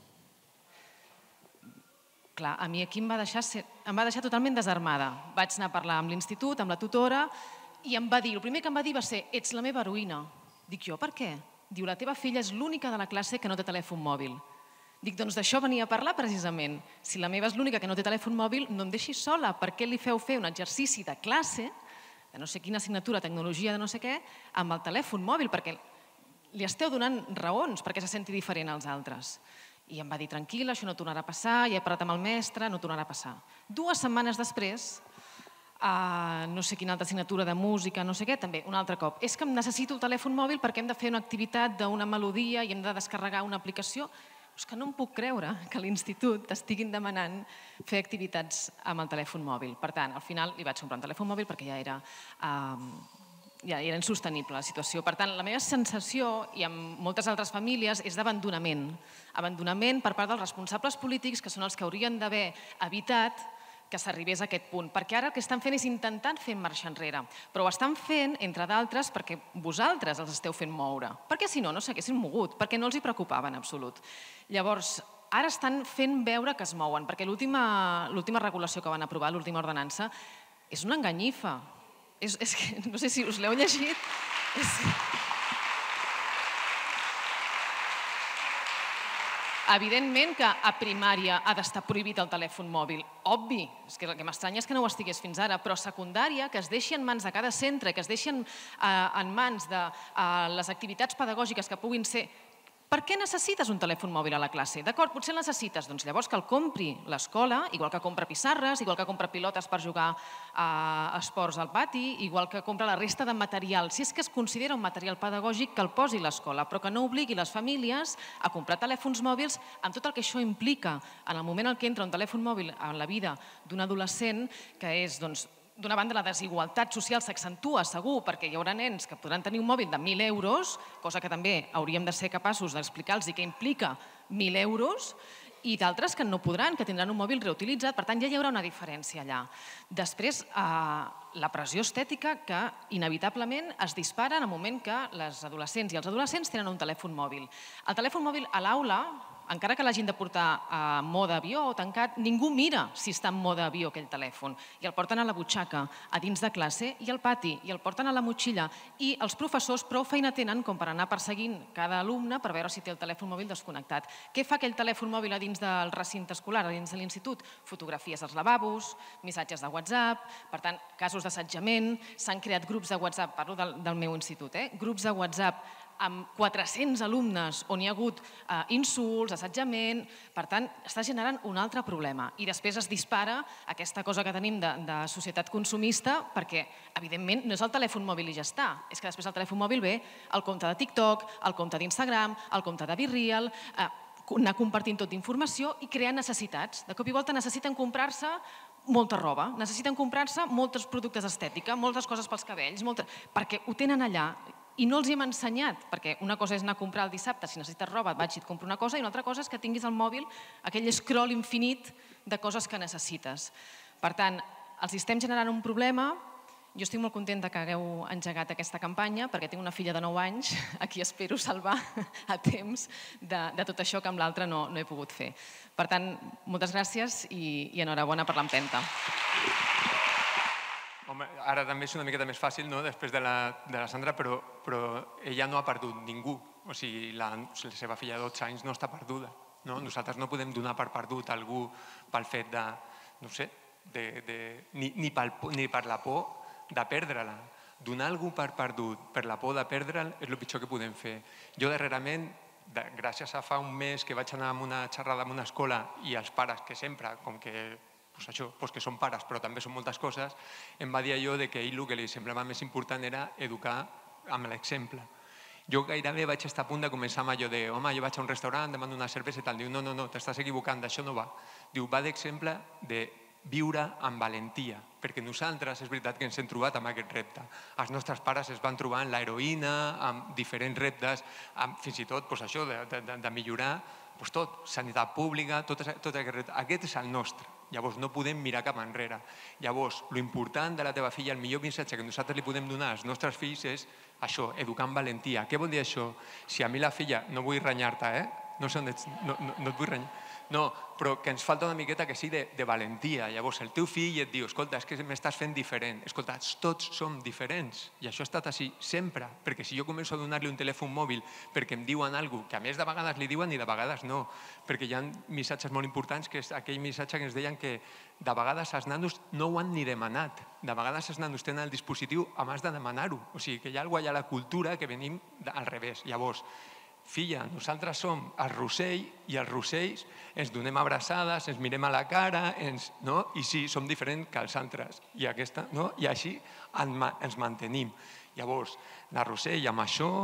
Clar, a mi aquí em va deixar totalment desarmada. Vaig anar a parlar amb l'institut, amb la tutora, i em va dir, el primer que em va dir va ser, ets la meva heroïna. Dic jo, per què? Diu, la teva filla és l'única de la classe que no té telèfon mòbil. Dic, doncs d'això venia a parlar precisament. Si la meva és l'única que no té telèfon mòbil, no em deixis sola. Per què li feu fer un exercici de classe, de no sé quina assignatura, tecnologia, de no sé què, amb el telèfon mòbil? Perquè li esteu donant raons perquè se senti diferent als altres. I em va dir, tranquil·la, això no tornarà a passar, ja he parlat amb el mestre, no tornarà a passar. 2 setmanes després, no sé quina altra assignatura de música, no sé què, també, un altre cop. És que necessito el telèfon mòbil perquè hem de fer una activitat d'una melodia i hem de descarregar una aplicació. És que no em puc creure que a l'institut t'estiguin demanant fer activitats amb el telèfon mòbil. Per tant, al final li vaig comprar un telèfon mòbil perquè ja era insostenible la situació. Per tant, la meva sensació, i amb moltes altres famílies, és d'abandonament. Abandonament per part dels responsables polítics, que són els que haurien d'haver evitat que s'arribés a aquest punt. Perquè ara el que estan fent és intentant fer marxa enrere. Però ho estan fent, entre d'altres, perquè vosaltres els esteu fent moure. Perquè si no, no s'haguessin mogut, perquè no els hi preocupava en absolut. Llavors, ara estan fent veure que es mouen, perquè l'última regulació que van aprovar, l'última ordenança, és una enganyifa. És que, no sé si us l'heu llegit. Evidentment que a primària ha d'estar prohibit el telèfon mòbil, obvi, és que el que m'estranya és que no ho estigués fins ara, però a secundària, que es deixi en mans de cada centre, que es deixi en mans de les activitats pedagògiques que puguin ser. Per què necessites un telèfon mòbil a la classe? D'acord, potser el necessites, doncs llavors que el compri l'escola, igual que compra pissarres, igual que compra pilotes per jugar a esports al pati, igual que compra la resta de material. Si és que es considera un material pedagògic, que el posi l'escola, però que no obligui les famílies a comprar telèfons mòbils amb tot el que això implica en el moment en què entra un telèfon mòbil en la vida d'un adolescent, que és, doncs, d'una banda, la desigualtat social s'accentua, segur, perquè hi haurà nens que podran tenir un mòbil de 1.000 euros, cosa que també hauríem de ser capaços d'explicar-los i que implica 1.000 euros, i d'altres que no podran, que tindran un mòbil reutilitzat. Per tant, ja hi haurà una diferència allà. Després, la pressió estètica que inevitablement es dispara en el moment que les adolescents i els adolescents tenen un telèfon mòbil. El telèfon mòbil a l'aula, encara que l'hagin de portar a mode avió o tancat, ningú mira si està en mode avió aquell telèfon. I el porten a la butxaca, a dins de classe i al pati, i el porten a la motxilla. I els professors prou feina tenen com per anar perseguint cada alumne per veure si té el telèfon mòbil desconnectat. Què fa aquell telèfon mòbil a dins del recinte escolar, a dins de l'institut? Fotografies als lavabos, missatges de WhatsApp, per tant, casos d'assetjament, s'han creat grups de WhatsApp, parlo del meu institut, grups de WhatsApp amb 400 alumnes on hi ha hagut insults, assetjament. Per tant, està generant un altre problema. I després es dispara aquesta cosa que tenim de societat consumista perquè, evidentment, no és el telèfon mòbil i ja està. És que després el telèfon mòbil ve el compte de TikTok, el compte d'Instagram, el compte de BeReal, anar compartint tota informació i crear necessitats. De cop i volta necessiten comprar-se molta roba, necessiten comprar-se molts productes d'estètica, moltes coses pels cabells, perquè ho tenen allà. I no els hi hem ensenyat, perquè una cosa és anar a comprar el dissabte, si necessites roba et vaig i et compro una cosa, i una altra cosa és que tinguis al mòbil aquell scroll infinit de coses que necessites. Per tant, els estem generant un problema. Jo estic molt contenta que hagueu engegat aquesta campanya, perquè tinc una filla de 9 anys a qui espero salvar a temps de tot això que amb l'altre no he pogut fer. Per tant, moltes gràcies i enhorabona per l'empenta. Home, ara també és una miqueta més fàcil, no?, després de la Sandra, però ella no ha perdut ningú. O sigui, la seva filla de 12 anys no està perduda. Nosaltres no podem donar per perdut algú pel fet de, no sé, ni per la por de perdre-la. Donar algú per perdut per la por de perdre'l és el pitjor que podem fer. Jo darrerament, gràcies a fa un mes que vaig anar a una xerrada en una escola i els pares, que sempre, com que que són pares però també són moltes coses, em va dir allò que ell el que li semblava més important era educar amb l'exemple. Jo gairebé vaig estar a punt de començar amb allò de home, jo vaig a un restaurant, demano una cervesa i tal. Diu, no, t'estàs equivocant, això no va. Diu, va d'exemple de viure amb valentia, perquè nosaltres és veritat que ens hem trobat amb aquest repte. Els nostres pares es van trobar amb l'heroïna, amb diferents reptes, fins i tot això de millorar tot, sanitat pública, tot aquest repte. Aquest és el nostre. Llavors no podem mirar cap enrere. Llavors, l'important de la teva filla, el millor missatge que nosaltres li podem donar als nostres fills és això, educar amb valentia. Què vol dir això? Si a mi la filla, no vull renyar-te, no et vull renyar, no, però que ens falta una miqueta que sí de valentia. Llavors el teu fill et diu, escolta, és que m'estàs fent diferent. Escolta, tots som diferents. I això ha estat així sempre. Perquè si jo començo a donar-li un telèfon mòbil perquè em diuen alguna cosa, que a més de vegades li diuen i de vegades no, perquè hi ha missatges molt importants, que és aquell missatge que ens deien que de vegades els nanos no ho han ni demanat. De vegades els nanos tenen el dispositiu abans de demanar-ho. O sigui que hi ha alguna cosa a la cultura que venim al revés. Llavors, filla, nosaltres som el Rossell i els Rossells ens donem abraçades, ens mirem a la cara, i sí, som diferents que els altres. I així ens mantenim. Llavors, la Rossell amb això,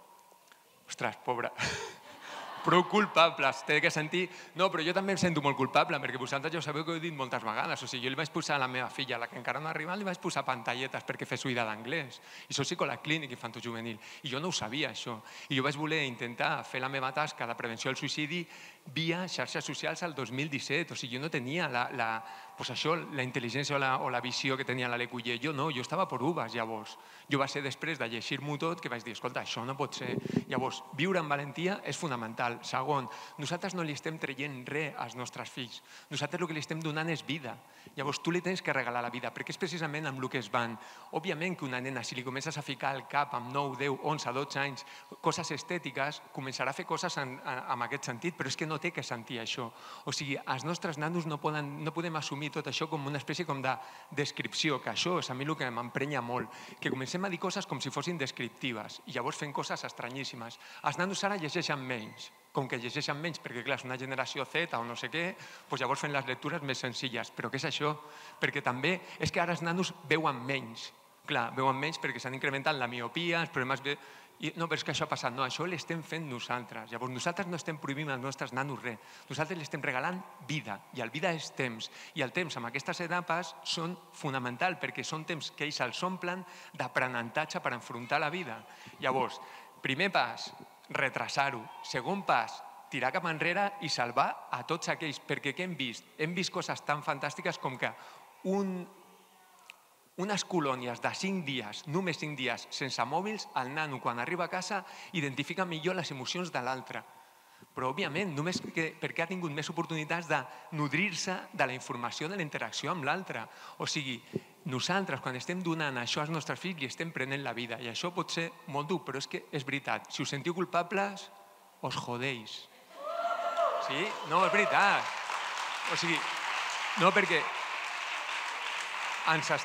ostres, pobra, prou culpables, té que sentir... No, però jo també em sento molt culpable, perquè vosaltres ja ho sabeu que ho he dit moltes vegades. O sigui, jo li vaig posar a la meva filla, la que encara no ha arribat, li vaig posar pantalletes perquè fes oïda d'anglès. I soc psicòleg clínic infantojuvenil. I jo no ho sabia, això. I jo vaig voler intentar fer la meva tasca de prevenció del suïcidi via xarxes socials al 2017. O sigui, jo no tenia la intel·ligència o la visió que tenia la Leculler. Jo no, jo estava per uvas, llavors. Jo va ser després de llegir-m'ho tot que vaig dir, escolta, això no pot ser. Llavors, viure amb valentia és fonamental. Segon, nosaltres no li estem traient res als nostres fills. Nosaltres el que li estem donant és vida. Llavors, tu li tens que regalar la vida, perquè és precisament amb el que es van. Òbviament que una nena, si li comences a ficar al cap amb 9, 10, 11, 12 anys, coses estètiques, començarà a fer coses en aquest sentit, però és que no té que sentir això. O sigui, els nostres nanos no podem assumir tot això com una espècie de descripció, que això és a mi el que m'emprenya molt, que comencem a dir coses com si fossin descriptives i llavors fem coses estranyíssimes. Els nanos ara llegeixen menys, com que llegeixen menys perquè, clar, és una generació Z o no sé què, doncs llavors fem les lectures més senzilles. Però què és això? Perquè també és que ara els nanos veuen menys. Clar, veuen menys perquè s'han incrementat la miopia, els problemes... No, però és que això ha passat. No, això l'estem fent nosaltres. Llavors, nosaltres no estem prohibint als nostres nanos res. Nosaltres l'estem regalant vida, i el vida és temps. I el temps, amb aquestes etapes, són fonamental, perquè són temps que ells els omplen d'aprenentatge per enfrontar la vida. Llavors, primer pas, retrasar-ho. Segon pas, tirar cap enrere i salvar a tots aquells. Perquè què hem vist? Hem vist coses tan fantàstiques com que unes colònies de 5 dies, només 5 dies, sense mòbils, el nano, quan arriba a casa, identifica millor les emocions de l'altre. Però, òbviament, només perquè ha tingut més oportunitats de nodrir-se de la informació de la interacció amb l'altre. O sigui, nosaltres, quan estem donant això als nostres fills, li estem prenent la vida. I això pot ser molt dur, però és que és veritat. Si us sentiu culpables, os jodeix. Sí? No, és veritat. O sigui, no, perquè ens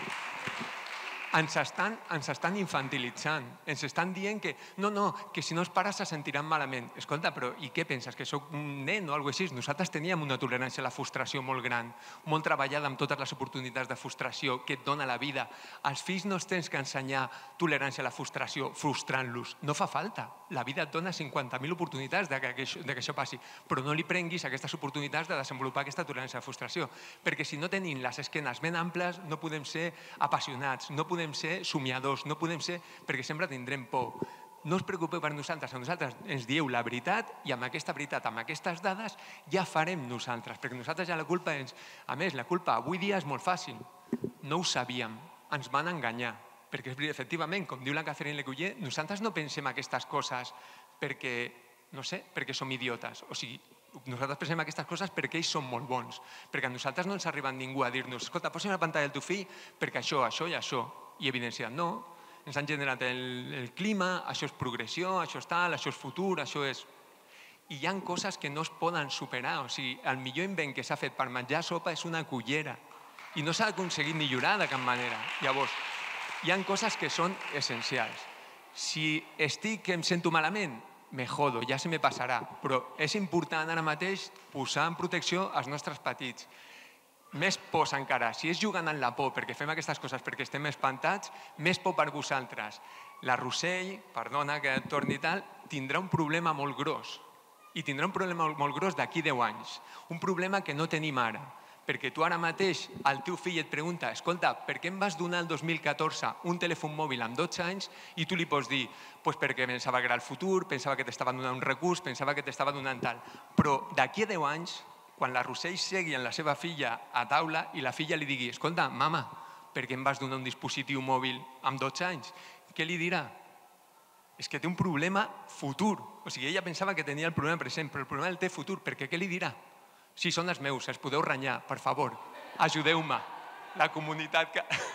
estan infantilitzant, ens estan dient que que si no els pares se sentiran malament. Escolta, però i què penses, que sóc un nen o alguna cosa així? Nosaltres teníem una tolerància a la frustració molt gran, molt treballada amb totes les oportunitats de frustració que et dona la vida. Als fills no els tens que ensenyar tolerància a la frustració frustrant-los. No fa falta. La vida et dona 50.000 oportunitats que això passi, però no li prenguis aquestes oportunitats de desenvolupar aquesta tolerància a la frustració, perquè si no tenim les esquenes ben amples no podem ser apassionats, no podem ser somiadors, no podem ser... perquè sempre tindrem por. No us preocupeu per nosaltres, a nosaltres ens dieu la veritat i amb aquesta veritat, amb aquestes dades, ja farem nosaltres, perquè nosaltres ja la culpa és... A més, la culpa avui dia és molt fàcil. No ho sabíem, ens van enganyar, perquè efectivament, com diu la Catherine Lecuyer, nosaltres no pensem aquestes coses perquè, no sé, perquè som idiotes. O sigui, nosaltres pensem aquestes coses perquè ells són molt bons, perquè a nosaltres no ens ha arribat ningú a dir-nos escolta, posa una pantalla del teu fill perquè això i això. I evidenciat, no, ens han generat el clima, això és progressió, això és tal, això és futur, això és... I hi ha coses que no es poden superar. O sigui, el millor invent que s'ha fet per menjar sopa és una cullera i no s'ha aconseguit millorar de cap manera. Llavors, hi ha coses que són essencials. Si estic que em sento malament, me jodo, ja se me passarà. Però és important ara mateix posar en protecció els nostres petits. Més pors encara. Si és jugant en la por, perquè fem aquestes coses perquè estem espantats, més por per vosaltres. La Rossell, perdona que et torni tal, tindrà un problema molt gros. I tindrà un problema molt gros d'aquí 10 anys. Un problema que no tenim ara. Perquè tu ara mateix, el teu fill et pregunta, escolta, per què em vas donar el 2014 un telèfon mòbil amb 12 anys i tu li pots dir, doncs perquè pensava que era el futur, pensava que t'estava donant un recurs, pensava que t'estava donant tal. Però d'aquí a 10 anys, quan la Rossell segui amb la seva filla a taula i la filla li digui, escolta, mama, per què em vas donar un dispositiu mòbil amb 12 anys? Què li dirà? És que té un problema futur. O sigui, ella pensava que tenia el problema present, però el problema el té futur, perquè què li dirà? Si són els meus, els podeu renyar, per favor, ajudeu-me. La comunitat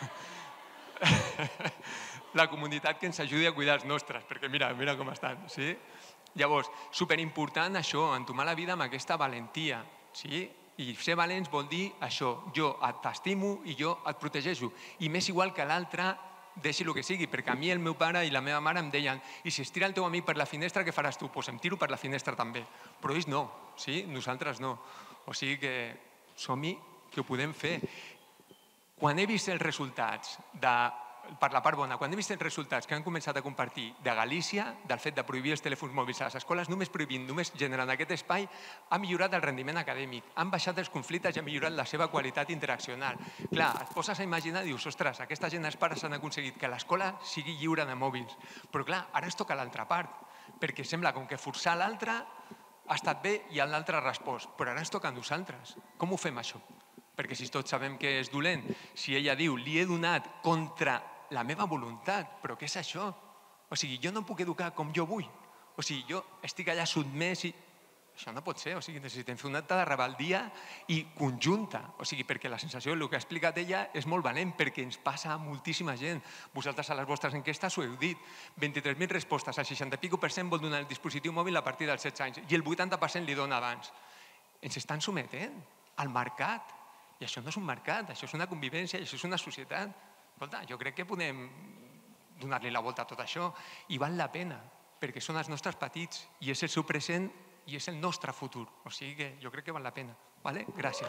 que ens ajudi a cuidar els nostres, perquè mira com estan. Llavors, superimportant això, entomar la vida amb aquesta valentia. I ser valents vol dir això, jo t'estimo i jo et protegeixo. I m'és igual que l'altre deixi el que sigui, perquè a mi el meu pare i la meva mare em deien i si es tira el teu amic per la finestra, què faràs tu? Doncs em tiro per la finestra també. Però ells no, nosaltres no. O sigui que som-hi, que ho podem fer. Quan he vist els resultats, per la part bona, quan he vist els resultats que han començat a compartir de Galícia, del fet de prohibir els telèfons mòbils a les escoles, només prohibint, només generant aquest espai, ha millorat el rendiment acadèmic, han baixat els conflictes i ha millorat la seva qualitat interaccional. Clar, et poses a imaginar, dius, ostres, aquesta gent, els pares han aconseguit que l'escola sigui lliure de mòbils. Però clar, ara es toca l'altra part, perquè sembla com que forçar l'altre ha estat bé i l'altre ha respost, però ara ens toca a nosaltres. Com ho fem, això? Perquè si tots sabem que és dolent, si ella diu, li he donat contra la meva voluntat, però què és això? O sigui, jo no puc educar com jo vull. O sigui, jo estic allà sotmès i... Això no pot ser, o sigui, necessitem fer un acte de rebel·lia i conjunta. O sigui, perquè la sensació, el que ha explicat ella, és molt valent, perquè ens passa a moltíssima gent. Vosaltres a les vostres enquestes ho heu dit. 23.000 respostes, el 60% vol donar el dispositiu mòbil a partir dels 16 anys i el 80% li dona abans. Ens estan sometent al mercat. I això no és un mercat, això és una convivència, això és una societat. Escolta, jo crec que podem donar-li la volta a tot això i val la pena, perquè són els nostres petits i és el seu present i és el nostre futur. O sigui que jo crec que val la pena. Gràcies.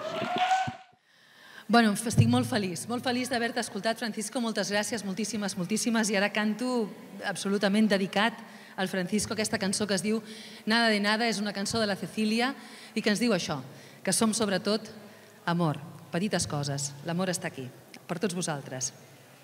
Bueno, estic molt feliç d'haver-te escoltat, Francisco. Moltes gràcies, moltíssimes. I ara canto absolutament dedicat al Francisco aquesta cançó que es diu Nada de Nada, és una cançó de la Cecília i que ens diu això, que som sobretot amor, petites coses. L'amor està aquí, per tots vosaltres.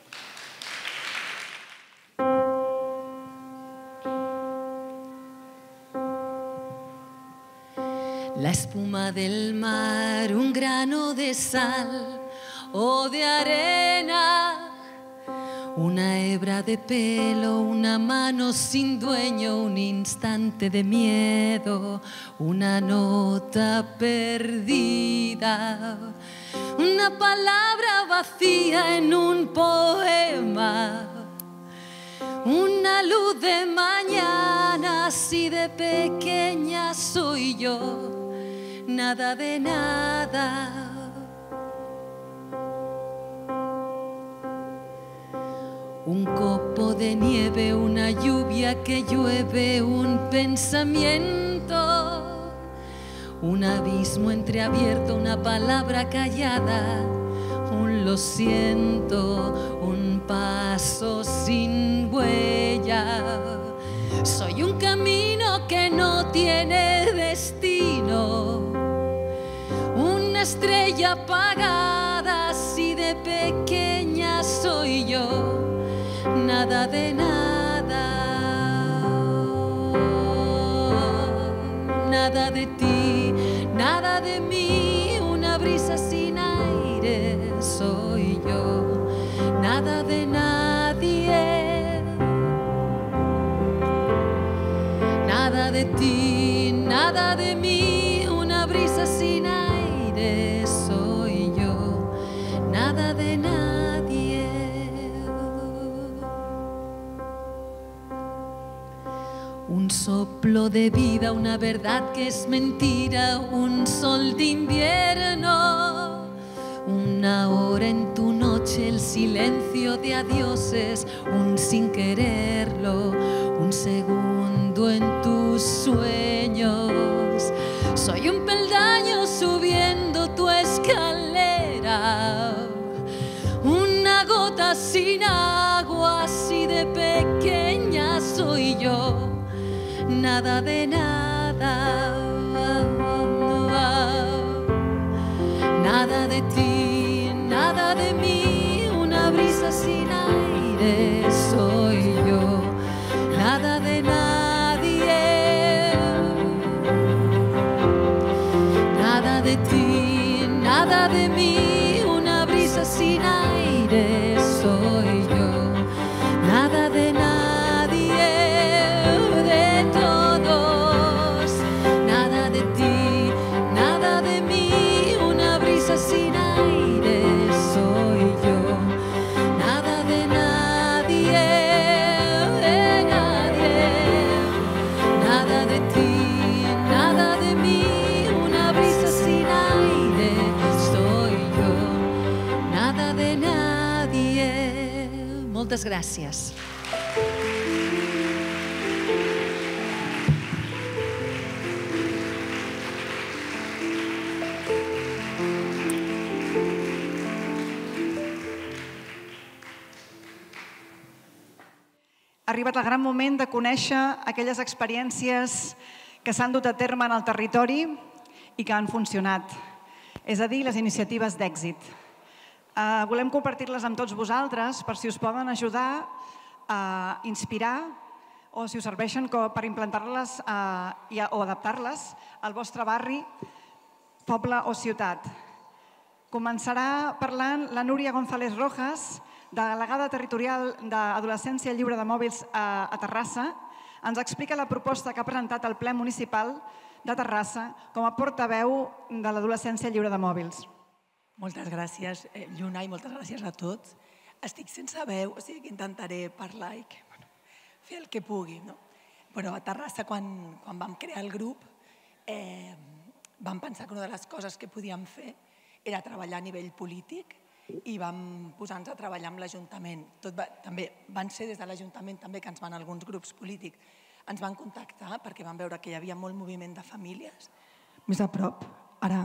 La espuma del mar, un grano de sal o de arena, una hebra de pelo, una mano sin dueño, un instante de miedo, una nota perdida, una palabra vacía en un poema, una luz de mañana, así de pequeña soy yo. Nada de nada. Un copo de nieve, una lluvia que llueve, un pensamiento, un abismo entreabierto, una palabra callada, un lo siento, un paso sin huella. Soy un camino que no tiene destino, una estrella apagada, así de pequeña soy yo. Nada de nada, nada de ti, nada de mí, una brisa sin aire soy yo. Nada de nadie, nada de ti, nada de mí, una brisa sin aire soy yo. Nada de nadie. Un soplo de vida, una verdad que es mentira, un sol de invierno, una hora en tu noche, el silencio de adioses, un sin quererlo, un segundo en tus sueños. Soy un peldaño subiendo tu escalera, una gota sin agua, así de pequeña soy yo. Nada de nada, nada de ti, nada de mí, una brisa sin aire soy yo, nada de nadie, nada de ti, nada de mí, una brisa sin aire soy yo, nada de nadie, de todos, nada de ti, nada de mí, una brisa sin aire soy yo, nada de nadie, nada de ti, nada de mí, una brisa sin aire soy yo, nada de nadie. Moltes gràcies. Ha arribat el gran moment de conèixer aquelles experiències que s'han dut a terme en el territori i que han funcionat, és a dir, les iniciatives d'èxit. Volem compartir-les amb tots vosaltres per si us poden ajudar a inspirar o si us serveixen per implantar-les o adaptar-les al vostre barri, poble o ciutat. Començarà parlant la Núria González Rojas, delegada territorial d'Adolescència Lliure de Mòbils a Terrassa. Ens explica la proposta que ha presentat al ple municipal de Terrassa com a portaveu de l'Adolescència Lliure de Mòbils. Moltes gràcies, Lluna, i moltes gràcies a tots. Estic sense veu, o sigui que intentaré parlar i fer el que pugui. A Terrassa, quan vam crear el grup, vam pensar que una de les coses que podíem fer era treballar a nivell polític i vam posar-nos a treballar amb l'Ajuntament. També van ser des de l'Ajuntament també que ens van alguns grups polítics. Ens van contactar perquè van veure que hi havia molt moviment de famílies. Més a prop, ara...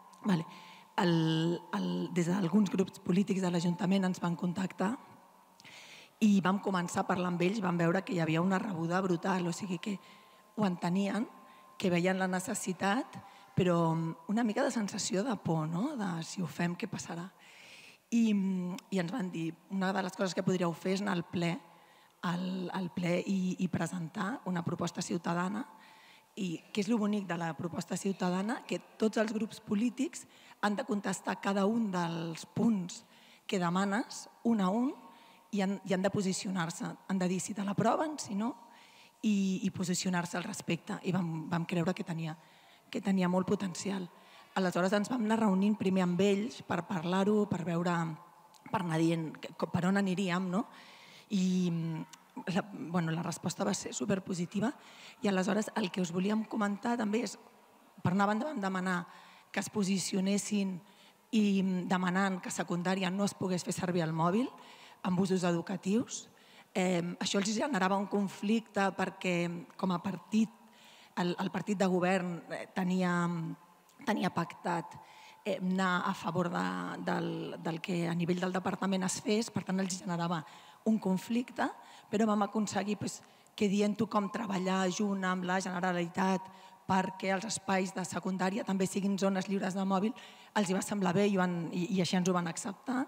Des d'alguns grups polítics de l'Ajuntament ens van contactar i vam començar a parlar amb ells, vam veure que hi havia una rebuda brutal, o sigui que ho entenien, que veien la necessitat, però una mica de sensació de por, de si ho fem, què passarà? I ens van dir, una de les coses que podríeu fer és anar al ple i presentar una proposta ciutadana. I què és el bonic de la proposta ciutadana? Que tots els grups polítics han de contestar cada un dels punts que demanes, un a un, i han de posicionar-se. Han de dir si te l'aproven, si no, i posicionar-se al respecte. I vam creure que tenia molt potencial. Aleshores ens vam anar reunint primer amb ells per parlar-ho, per veure, per anar dient per on aniríem, i la resposta va ser superpositiva. I aleshores el que us volíem comentar també és, per una banda vam demanar que es posicionessin i demanant que a secundària no es pogués fer servir el mòbil amb usos educatius. Això els generava un conflicte perquè com a partit, el partit de govern tenia pactat anar a favor del que a nivell del departament es fes, per tant els generava un conflicte, però vam aconseguir que dient-ho com treballar junt amb la Generalitat perquè els espais de secundària també siguin zones lliures de mòbil, els hi va semblar bé i així ens ho van acceptar.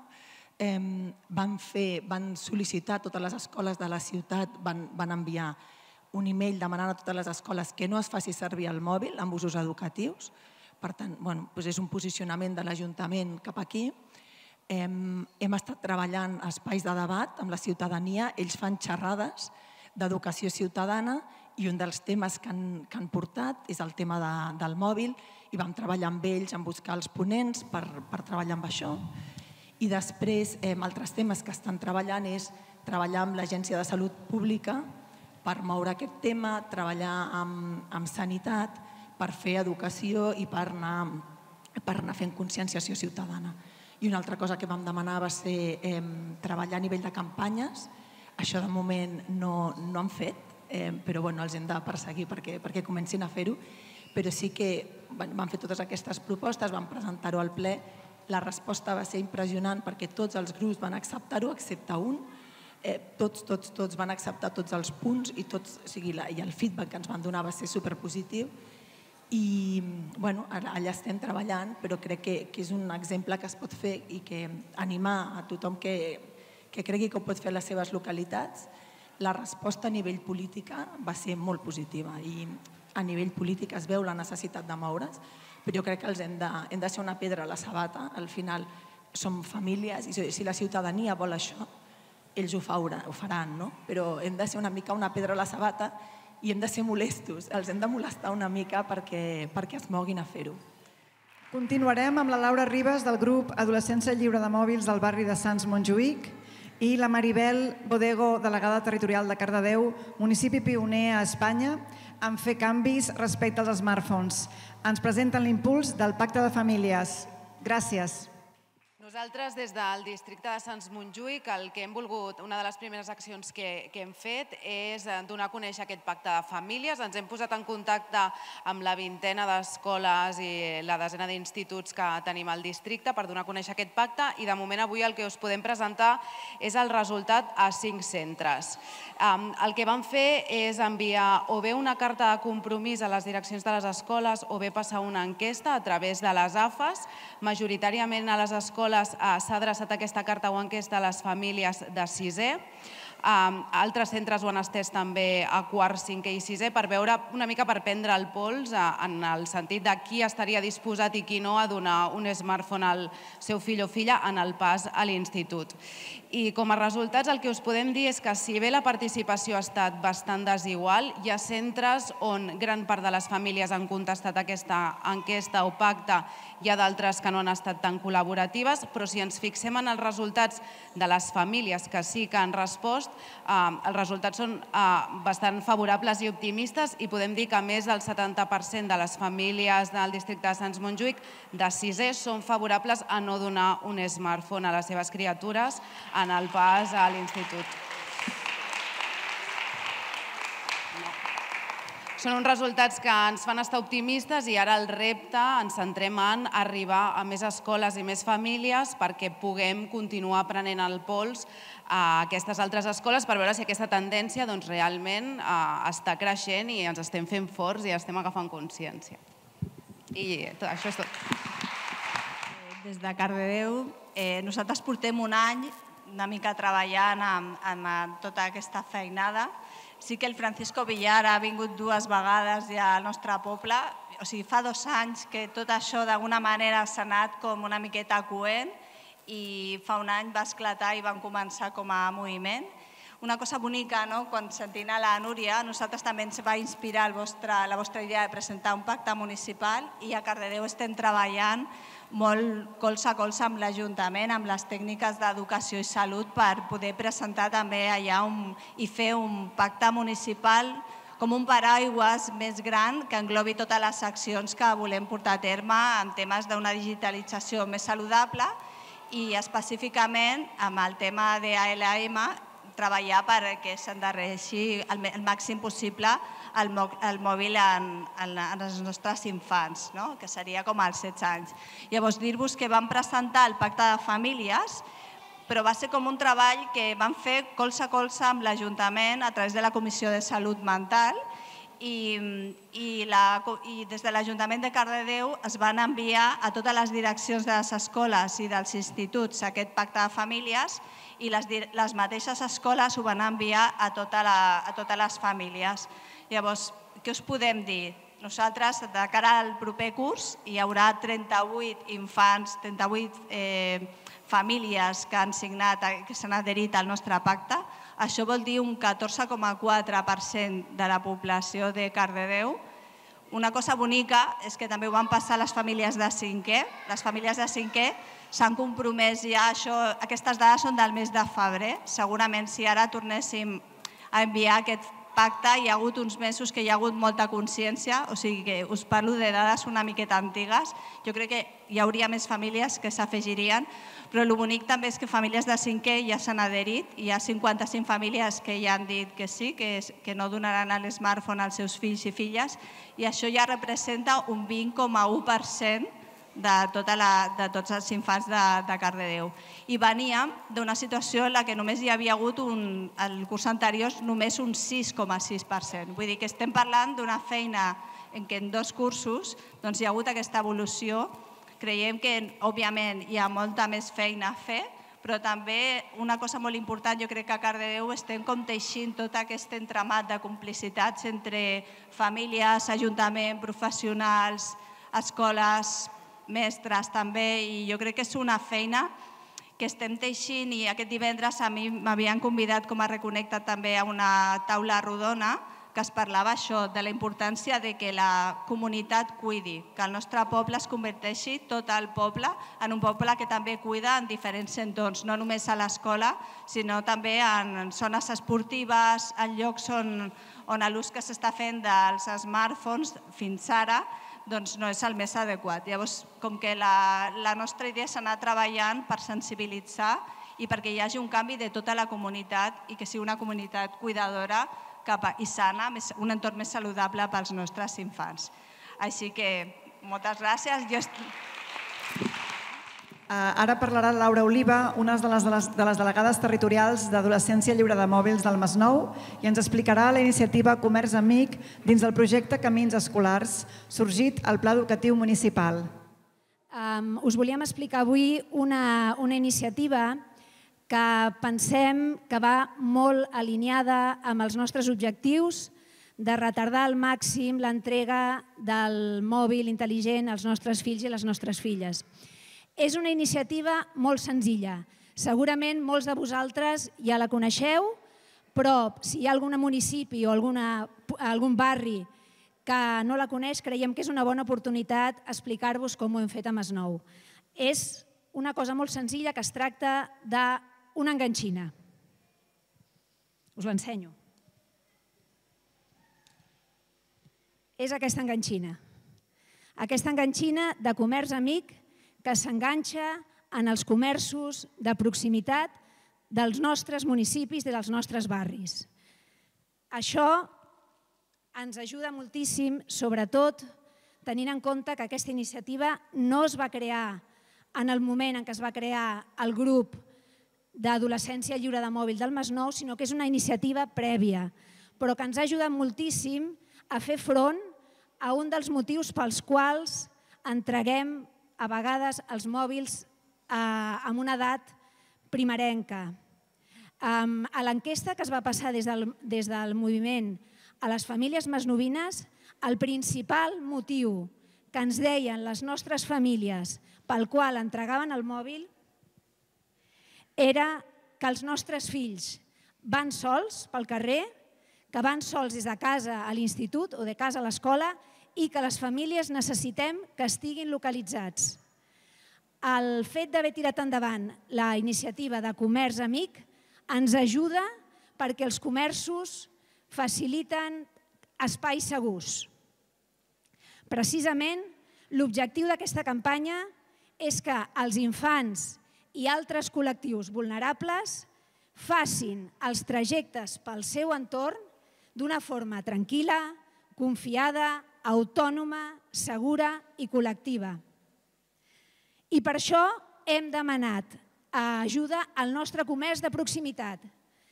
Van sol·licitar a totes les escoles de la ciutat, van enviar un e-mail demanant a totes les escoles que no es faci servir el mòbil amb usos educatius. Per tant, és un posicionament de l'Ajuntament cap aquí. Hem estat treballant a espais de debat amb la ciutadania. Ells fan xerrades d'educació ciutadana i un dels temes que han portat és el tema del mòbil i vam treballar amb ells en buscar els ponents per treballar amb això. I després, altres temes que estan treballant és treballar amb l'Agència de Salut Pública per moure aquest tema, treballar amb sanitat, per fer educació i per anar fent conscienciació ciutadana. I una altra cosa que vam demanar va ser treballar a nivell de campanyes. Això de moment no han fet, però els hem de perseguir perquè comencin a fer-ho. Però sí que van fer totes aquestes propostes, van presentar-ho al ple. La resposta va ser impressionant perquè tots els grups van acceptar-ho, excepte un. Tots van acceptar tots els punts i el feedback que ens van donar va ser superpositiu. I allà estem treballant, però crec que és un exemple que es pot fer i que animar a tothom que cregui que ho pot fer a les seves localitats. La resposta a nivell política va ser molt positiva i a nivell polític es veu la necessitat de moure's, però jo crec que els hem de ser una pedra a la sabata. Al final som famílies i si la ciutadania vol això, ells ho faran, no? Però hem de ser una mica una pedra a la sabata i hem de ser molestos, els hem de molestar una mica perquè es moguin a fer-ho. Continuarem amb la Laura Ribas del grup Adolescència Lliure de Mòbils del barri de Sants Montjuïc i la Maribel Bodego, delegada territorial de Cardedeu, municipi pioner a Espanya, en fer canvis respecte als smartphones. Ens presenten l'impuls del Pacte de Famílies. Gràcies. Nosaltres, des del districte de Sants Montjuïc, el que hem volgut, una de les primeres accions que hem fet és donar a conèixer aquest pacte de famílies. Ens hem posat en contacte amb la 20ena d'escoles i la 10ena d'instituts que tenim al districte per donar a conèixer aquest pacte i de moment avui el que us podem presentar és el resultat a 5 centres. El que vam fer és enviar o bé una carta de compromís a les direccions de les escoles o bé passar una enquesta a través de les AFAs. Majoritàriament a les escoles s'ha adreçat aquesta carta o enquesta a les famílies de 6è. Altres centres ho han estès també a quart, 5è i 6è per veure una mica, per prendre el pols en el sentit de qui estaria disposat i qui no a donar un smartphone al seu fill o filla en el pas a l'institut. I com a resultats el que us podem dir és que si bé la participació ha estat bastant desigual, hi ha centres on gran part de les famílies han contestat aquesta enquesta o pacte, hi ha d'altres que no han estat tan col·laboratives, però si ens fixem en els resultats de les famílies que sí que han respost, els resultats són bastant favorables i optimistes i podem dir que més del 70% de les famílies del districte de Sants Montjuïc de 6è són favorables a no donar un smartphone a les seves criatures en el pas a l'institut. Són uns resultats que ens fan estar optimistes i ara el repte ens centrem en arribar a més escoles i més famílies perquè puguem continuar prenent el pols a aquestes altres escoles per veure si aquesta tendència realment està creixent i ens estem fent forts i estem agafant consciència. I això és tot. Des de Cardedeu, nosaltres portem un any una mica treballant amb tota aquesta feinada. Sí que el Francisco Villar ha vingut 2 vegades ja al nostre poble, o sigui, fa 2 anys que tot això d'alguna manera s'ha anat com una miqueta coent i fa un any va esclatar i van començar com a moviment. Una cosa bonica, quan sentint a la Núria, a nosaltres també ens va inspirar la vostra idea de presentar un pacte municipal i a Cardedeu estem treballant molt colze a colze amb l'Ajuntament, amb les tècniques d'educació i salut per poder presentar també allà i fer un pacte municipal com un paraigües més gran que englobi totes les accions que volem portar a terme en temes d'una digitalització més saludable i específicament amb el tema d'ALM treballar perquè s'endarrereixi el màxim possible el mòbil en els nostres infants, que seria com als 16 anys. Llavors, dir-vos que vam presentar el Pacte de Famílies, però va ser com un treball que vam fer colze a colze amb l'Ajuntament a través de la Comissió de Salut Mental i des de l'Ajuntament de Cardedeu es van enviar a totes les direccions de les escoles i dels instituts aquest Pacte de Famílies i les mateixes escoles ho van enviar a totes les famílies. Llavors, què us podem dir? Nosaltres, de cara al proper curs, hi haurà 38 infants, 38 famílies que han signat, que s'han adherit al nostre pacte. Això vol dir un 14,4% de la població de Cardedeu. Una cosa bonica és que també ho van passar les famílies de 5è. Les famílies de 5è s'han compromès ja, aquestes dades són del mes de febrer. Segurament si ara tornéssim a enviar aquest pacte, hi ha hagut uns mesos que hi ha hagut molta consciència, o sigui que us parlo de dades una miqueta antigues. Jo crec que hi hauria més famílies que s'afegirien, però el bonic també és que famílies de 5è ja s'han adherit, hi ha 55 famílies que ja han dit que sí, que no donaran l'smartphone als seus fills i filles, i això ja representa un 20,1% de tots els infants de Cardedeu. I veníem d'una situació en què només hi havia hagut, el curs anterior, només un 6,6%. Vull dir que estem parlant d'una feina en què en 2 cursos hi ha hagut aquesta evolució. Creiem que, òbviament, hi ha molta més feina a fer, però també una cosa molt important, jo crec que a Cardedeu estem com teixint tot aquest entramat de complicitats entre famílies, ajuntament, professionals, escoles, mestres també, i jo crec que és una feina que estem teixint, i aquest divendres a mi m'havien convidat com a Reconnecta també a una taula rodona que es parlava això, de la importància de que la comunitat cuidi, que el nostre poble es converteixi, tot el poble, en un poble que també cuida en diferents entorns, no només a l'escola, sinó també en zones esportives, en llocs on l'ús que s'està fent dels smartphones fins ara no és el més adequat. Llavors, com que la nostra idea és anar treballant per sensibilitzar i perquè hi hagi un canvi de tota la comunitat i que sigui una comunitat cuidadora i sana, un entorn més saludable pels nostres infants. Així que, moltes gràcies. Ara parlarà Laura Oliva, una de les delegades territorials d'Adolescència Lliure de Mòbils del Masnou, i ens explicarà la iniciativa Comerç Amic dins del projecte Camins Escolars, sorgit al Pla Educatiu Municipal. Us volíem explicar avui una iniciativa que pensem que va molt alineada amb els nostres objectius de retardar al màxim l'entrega del mòbil intel·ligent als nostres fills i a les nostres filles. És una iniciativa molt senzilla. Segurament molts de vosaltres ja la coneixeu, però si hi ha algun municipi o algun barri que no la coneix, creiem que és una bona oportunitat explicar-vos com ho hem fet a Masnou. És una cosa molt senzilla que es tracta d'una enganxina. Us l'ensenyo. És aquesta enganxina. Aquesta enganxina de comerç amic que s'enganxa en els comerços de proximitat dels nostres municipis i dels nostres barris. Això ens ajuda moltíssim, sobretot tenint en compte que aquesta iniciativa no es va crear en el moment en què es va crear el grup d'Adolescència Lliure de Mòbil del Masnou, sinó que és una iniciativa prèvia, però que ens ha ajudat moltíssim a fer front a un dels motius pels quals entreguem a vegades els mòbils amb una edat primerenca. A l'enquesta que es va passar des del moviment a les famílies masnovines, el principal motiu que ens deien les nostres famílies pel qual entregaven el mòbil era que els nostres fills van sols pel carrer, que van sols des de casa a l'institut o de casa a l'escola i que les famílies necessitem que estiguin localitzats. El fet d'haver tirat endavant la iniciativa de Comerç Amic ens ajuda perquè els comerços faciliten espais segurs. Precisament, l'objectiu d'aquesta campanya és que els infants i altres col·lectius vulnerables facin els trajectes pel seu entorn d'una forma tranquil·la, confiada, autònoma, segura i col·lectiva. I per això hem demanat ajuda al nostre comerç de proximitat.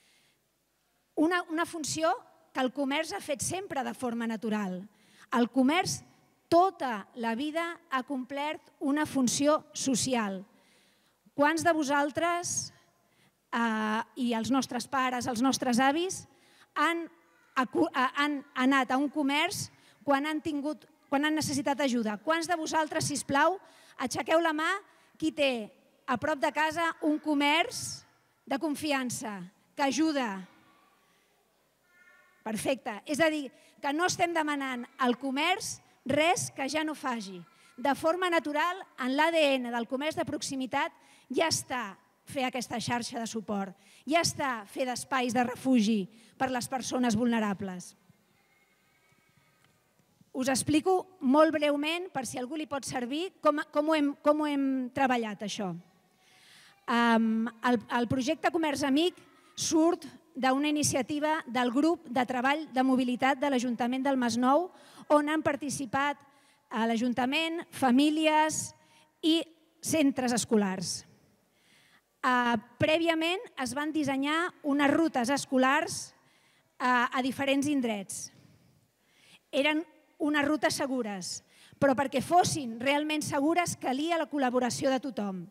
Una funció que el comerç ha fet sempre de forma natural. El comerç tota la vida ha complert una funció social. Quants de vosaltres i els nostres pares, els nostres avis, han anat a un comerç quan han necessitat ajuda? Quants de vosaltres, sisplau, aixequeu la mà qui té a prop de casa un comerç de confiança, que ajuda? Perfecte. És a dir, que no estem demanant al comerç res que ja no faci. De forma natural, en l'ADN del comerç de proximitat ja està fer aquesta xarxa de suport, ja està fer d'espais de refugi per a les persones vulnerables. Us explico molt breument, per si a algú li pot servir, com ho hem treballat, això. El projecte Comerç Amic surt d'una iniciativa del grup de treball de mobilitat de l'Ajuntament del Masnou, on han participat l'Ajuntament, famílies i centres escolars. Prèviament es van dissenyar unes rutes escolars a diferents indrets. Eren unes rutes segures, però perquè fossin realment segures calia la col·laboració de tothom.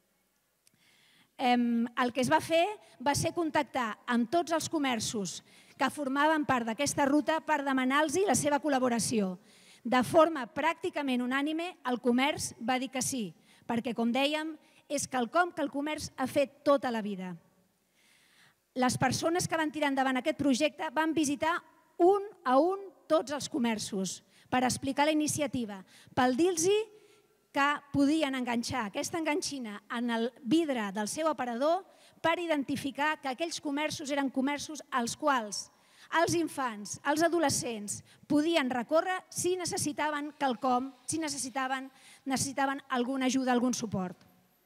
El que es va fer va ser contactar amb tots els comerços que formaven part d'aquesta ruta per demanar-los la seva col·laboració. De forma pràcticament unànime, el comerç va dir que sí, perquè, com dèiem, és quelcom que el comerç ha fet tota la vida. Les persones que van tirar endavant aquest projecte van visitar un a un tots els comerços per explicar la iniciativa, per dir-los que podien enganxar aquesta enganxina en el vidre del seu aparador per identificar que aquells comerços eren comerços als quals els infants, els adolescents, podien recórrer si necessitaven quelcom, si necessitaven alguna ajuda, algun suport.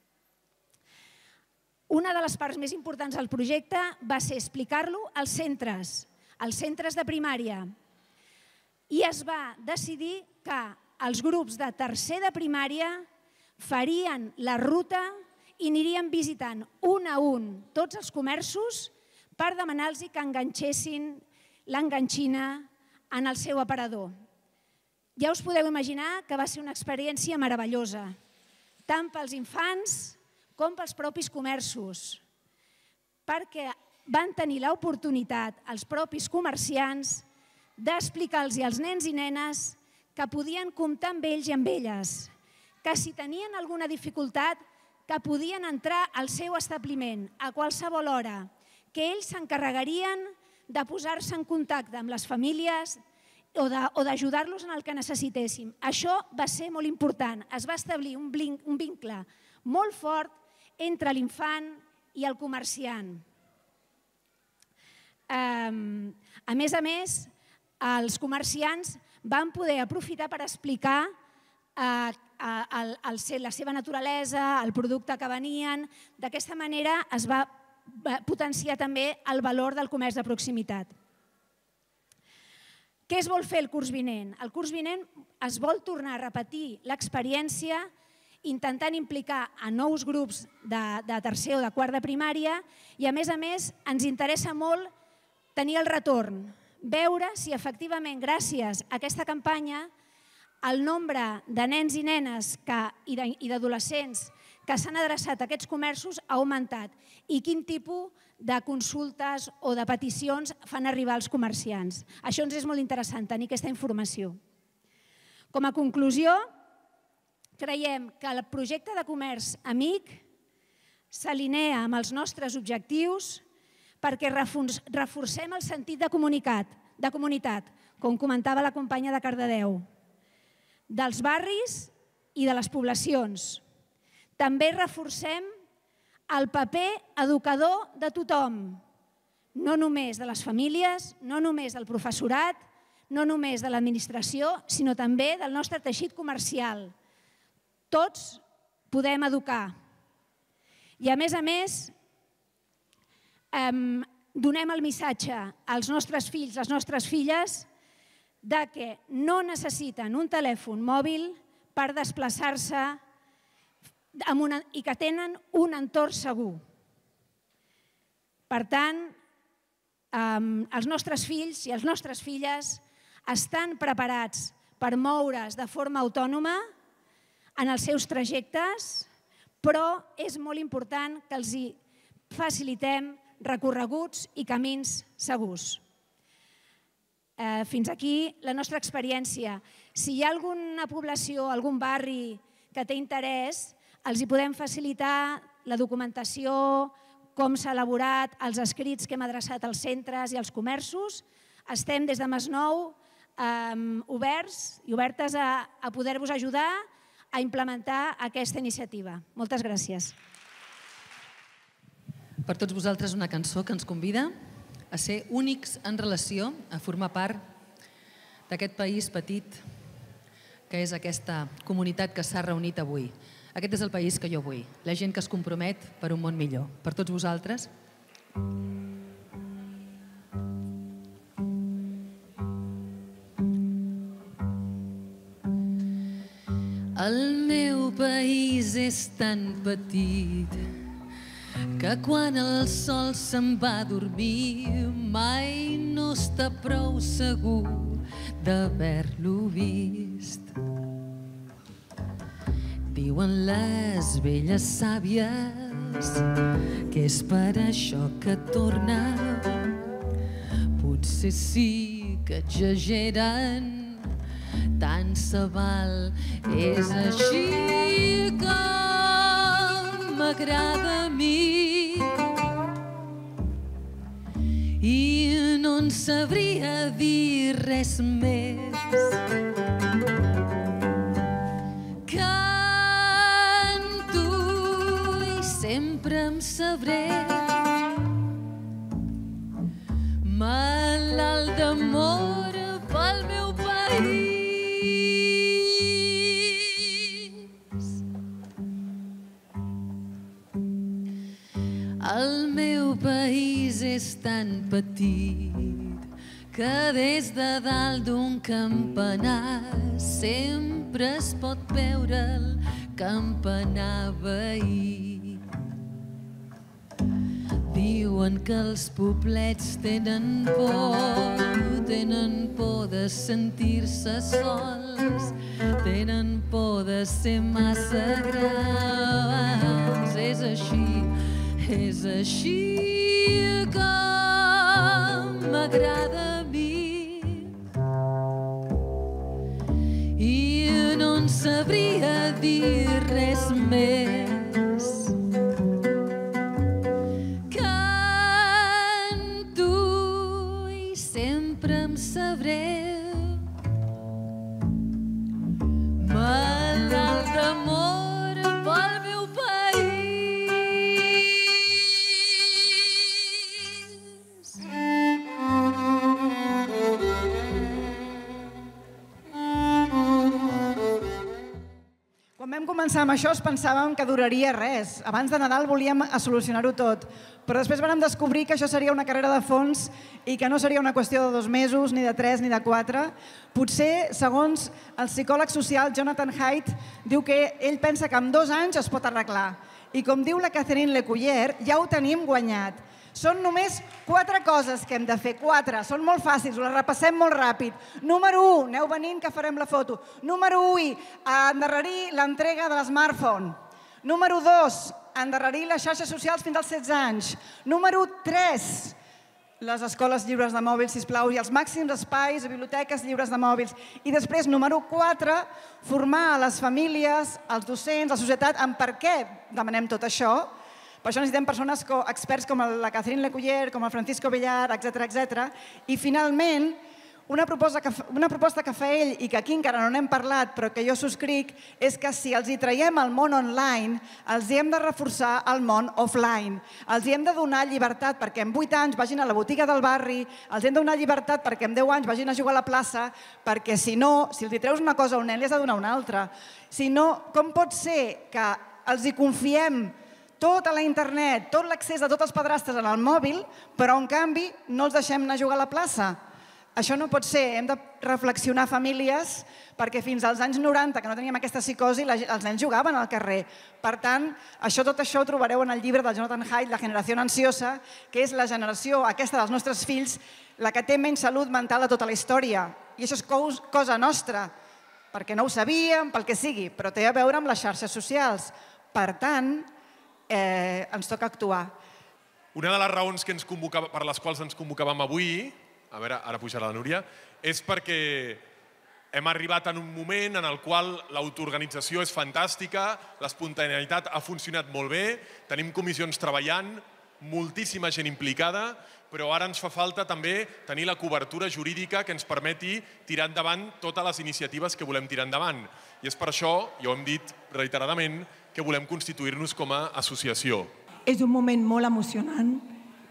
Una de les parts més importants del projecte va ser explicar-lo als centres de primària. I es va decidir que els grups de tercer de primària farien la ruta i anirien visitant un a un tots els comerços per demanar-los que enganxessin l'enganxina en el seu aparador. Ja us podeu imaginar que va ser una experiència meravellosa, tant pels infants com pels propis comerços, perquè van tenir l'oportunitat, els propis comerciants, d'explicar-los als nens i nenes que podien comptar amb ells i amb elles, que si tenien alguna dificultat, que podien entrar al seu establiment a qualsevol hora, que ells s'encarregarien de posar-se en contacte amb les famílies o d'ajudar-los en el que necessitéssim. Això va ser molt important. Es va establir un vincle molt fort entre l'infant i el comerciant. A més, els comerciants van poder aprofitar per explicar la seva naturalesa, el producte que venien. D'aquesta manera es va potenciar també el valor del comerç de proximitat. Què es vol fer el curs vinent? El curs vinent es vol tornar a repetir l'experiència intentant implicar a nous grups de tercer o de quart de primària i, a més, ens interessa molt tenir el retorn, veure si efectivament, gràcies a aquesta campanya, el nombre de nens i nenes i d'adolescents que s'han adreçat a aquests comerços ha augmentat i quin tipus de consultes o de peticions fan arribar als comerciants. Això ens és molt interessant, tenir aquesta informació. Com a conclusió, creiem que el projecte de comerç amic s'alinea amb els nostres objectius perquè reforcem el sentit de comunitat, com comentava la companya de Cardedeu, dels barris i de les poblacions. També reforcem el paper educador de tothom, no només de les famílies, no només del professorat, no només de l'administració, sinó també del nostre teixit comercial. Tots podem educar. I, a més, donem el missatge als nostres fills, a les nostres filles, que no necessiten un telèfon mòbil per desplaçar-se i que tenen un entorn segur. Per tant, els nostres fills i les nostres filles estan preparats per moure's de forma autònoma en els seus trajectes, però és molt important que els facilitem recorreguts i camins segurs. Fins aquí la nostra experiència. Si hi ha alguna població, algun barri que té interès, els hi podem facilitar la documentació, com s'ha elaborat, els escrits que hem adreçat als centres i als comerços. Estem des de Masnou oberts i obertes a poder-vos ajudar a implementar aquesta iniciativa. Moltes gràcies. Per tots vosaltres una cançó que ens convida a ser únics en relació, a formar part d'aquest país petit que és aquesta comunitat que s'ha reunit avui. Aquest és el país que jo vull, la gent que es compromet per un món millor. Per tots vosaltres. El meu país és tan petit que quan el sol se'n va a dormir mai no està prou segur d'haver-lo vist. Diuen les velles sàvies que és per això que torna. Potser sí que exageren, tant se val. És així com m'agrada a mi i no en sabria dir res més. Canto i sempre em sabré malalt d'amor pel meu país. El meu país és tan petit que des de dalt d'un campanar sempre es pot veure el campanar veí. Diuen que els poblets tenen por de sentir-se sols, tenen por de ser massa grans. És així com m'agrada a mi i no en sabria dir res més. Sabré malalt d'amor pel meu país. Quan vam començar amb això pensàvem que duraria res. Abans de Nadal volíem solucionar-ho tot, però després vam descobrir que això seria una carrera de fons i que no seria una qüestió de 2 mesos, ni de 3, ni de 4. Potser, segons el psicòleg social Jonathan Haidt, diu que ell pensa que en 2 anys es pot arreglar. I com diu la Catherine Lecuyer, ja ho tenim guanyat. Són només 4 coses que hem de fer, 4. Són molt fàcils, les repassem molt ràpid. Número 1, aneu venint que farem la foto. Número 1, endarrerir l'entrega de l'smartphone. Número 2, endarrerir les xarxes socials fins als 16 anys. Número 3, les escoles lliures de mòbils, sisplau, i els màxims espais, biblioteques lliures de mòbils. I després, número 4, formar a les famílies, als docents, a la societat, en per què demanem tot això. Per això necessitem persones experts com la Catherine Lecuyer, com el Francisco Villar, etc. I finalment, una proposta que fa ell i que aquí encara no n'hem parlat però que jo subscric és que si els hi traiem el món online els hi hem de reforçar el món offline. Els hi hem de donar llibertat perquè en 8 anys vagin a la botiga del barri, els hem de donar llibertat perquè en 10 anys vagin a jugar a la plaça, perquè si no, si els hi treus una cosa a un nen li has de donar una altra. Si no, com pot ser que els hi confiem tota la internet, tot l'accés de tots els padrastres en el mòbil, però en canvi no els deixem anar a jugar a la plaça? Això no pot ser, hem de reflexionar famílies perquè fins als anys 90, que no teníem aquesta psicosi, els nens jugaven al carrer. Per tant, tot això ho trobareu en el llibre del Jonathan Haidt, La generació ansiosa, que és la generació aquesta dels nostres fills, la que té menys salut mental de tota la història. I això és cosa nostra, perquè no ho sabíem, pel que sigui, però té a veure amb les xarxes socials. Per tant, ens toca actuar. Una de les raons per les quals ens convocàvem avui, a veure, ara pujarà la Núria, és perquè hem arribat en un moment en el qual l'autoorganització és fantàstica, l'espontaneïtat ha funcionat molt bé, tenim comissions treballant, moltíssima gent implicada, però ara ens fa falta també tenir la cobertura jurídica que ens permeti tirar endavant totes les iniciatives que volem tirar endavant. I és per això, ja ho hem dit reiteradament, que volem constituir-nos com a associació. És un moment molt emocionant.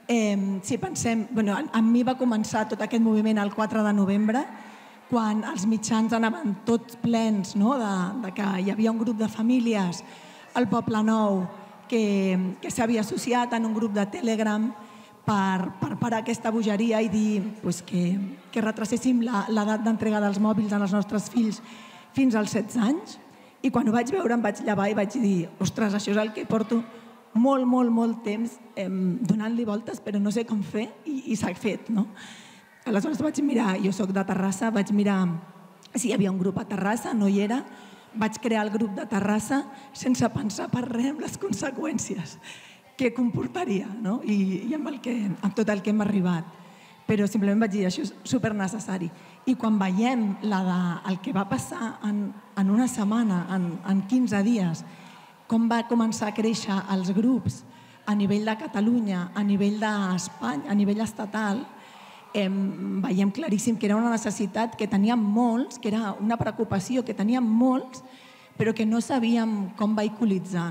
Si pensem, a mi va començar tot aquest moviment el 4 de novembre, quan els mitjans anaven tots plens de que hi havia un grup de famílies al Poble Nou que s'havia associat en un grup de Telegram per parar aquesta bogeria i dir que retracéssim l'edat d'entrega dels mòbils als nostres fills fins als 16 anys. I quan ho vaig veure em vaig llevar i vaig dir, ostres, això és el que porto molt temps donant-li voltes, però no sé com fer, i s'ha fet. Aleshores vaig mirar, jo soc de Terrassa, vaig mirar si hi havia un grup a Terrassa, no hi era, vaig crear el grup de Terrassa sense pensar per res en les conseqüències que comportaria i amb tot el que hem arribat. Però simplement vaig dir, això és supernecessari. I quan veiem el que va passar en una setmana, en 15 dies, com va començar a créixer els grups a nivell de Catalunya, a nivell d'Espanya, a nivell estatal, veiem claríssim que era una necessitat que teníem molts, que era una preocupació que teníem molts, però que no sabíem com vehiculitzar.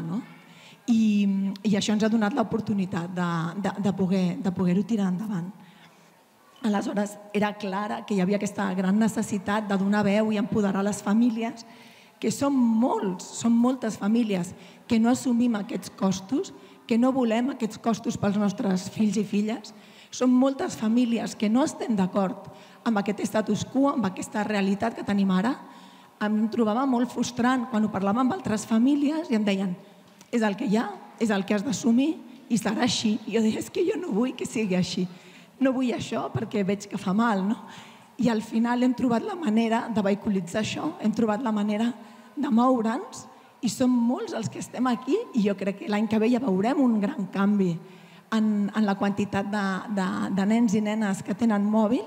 I això ens ha donat l'oportunitat de poder-ho tirar endavant. Aleshores, era clara que hi havia aquesta gran necessitat de donar veu i empoderar les famílies, que són moltes famílies que no assumim aquests costos, que no volem aquests costos pels nostres fills i filles. Són moltes famílies que no estem d'acord amb aquest status quo, amb aquesta realitat que tenim ara. Em trobava molt frustrant quan ho parlàvem amb altres famílies i em deien és el que hi ha, és el que has d'assumir i serà així. I jo deia, és que jo no vull que sigui així. No vull això perquè veig que fa mal, no? I al final hem trobat la manera de vehiculitzar això, hem trobat la manera de moure'ns i som molts els que estem aquí i jo crec que l'any que ve ja veurem un gran canvi en la quantitat de nens i nenes que tenen mòbil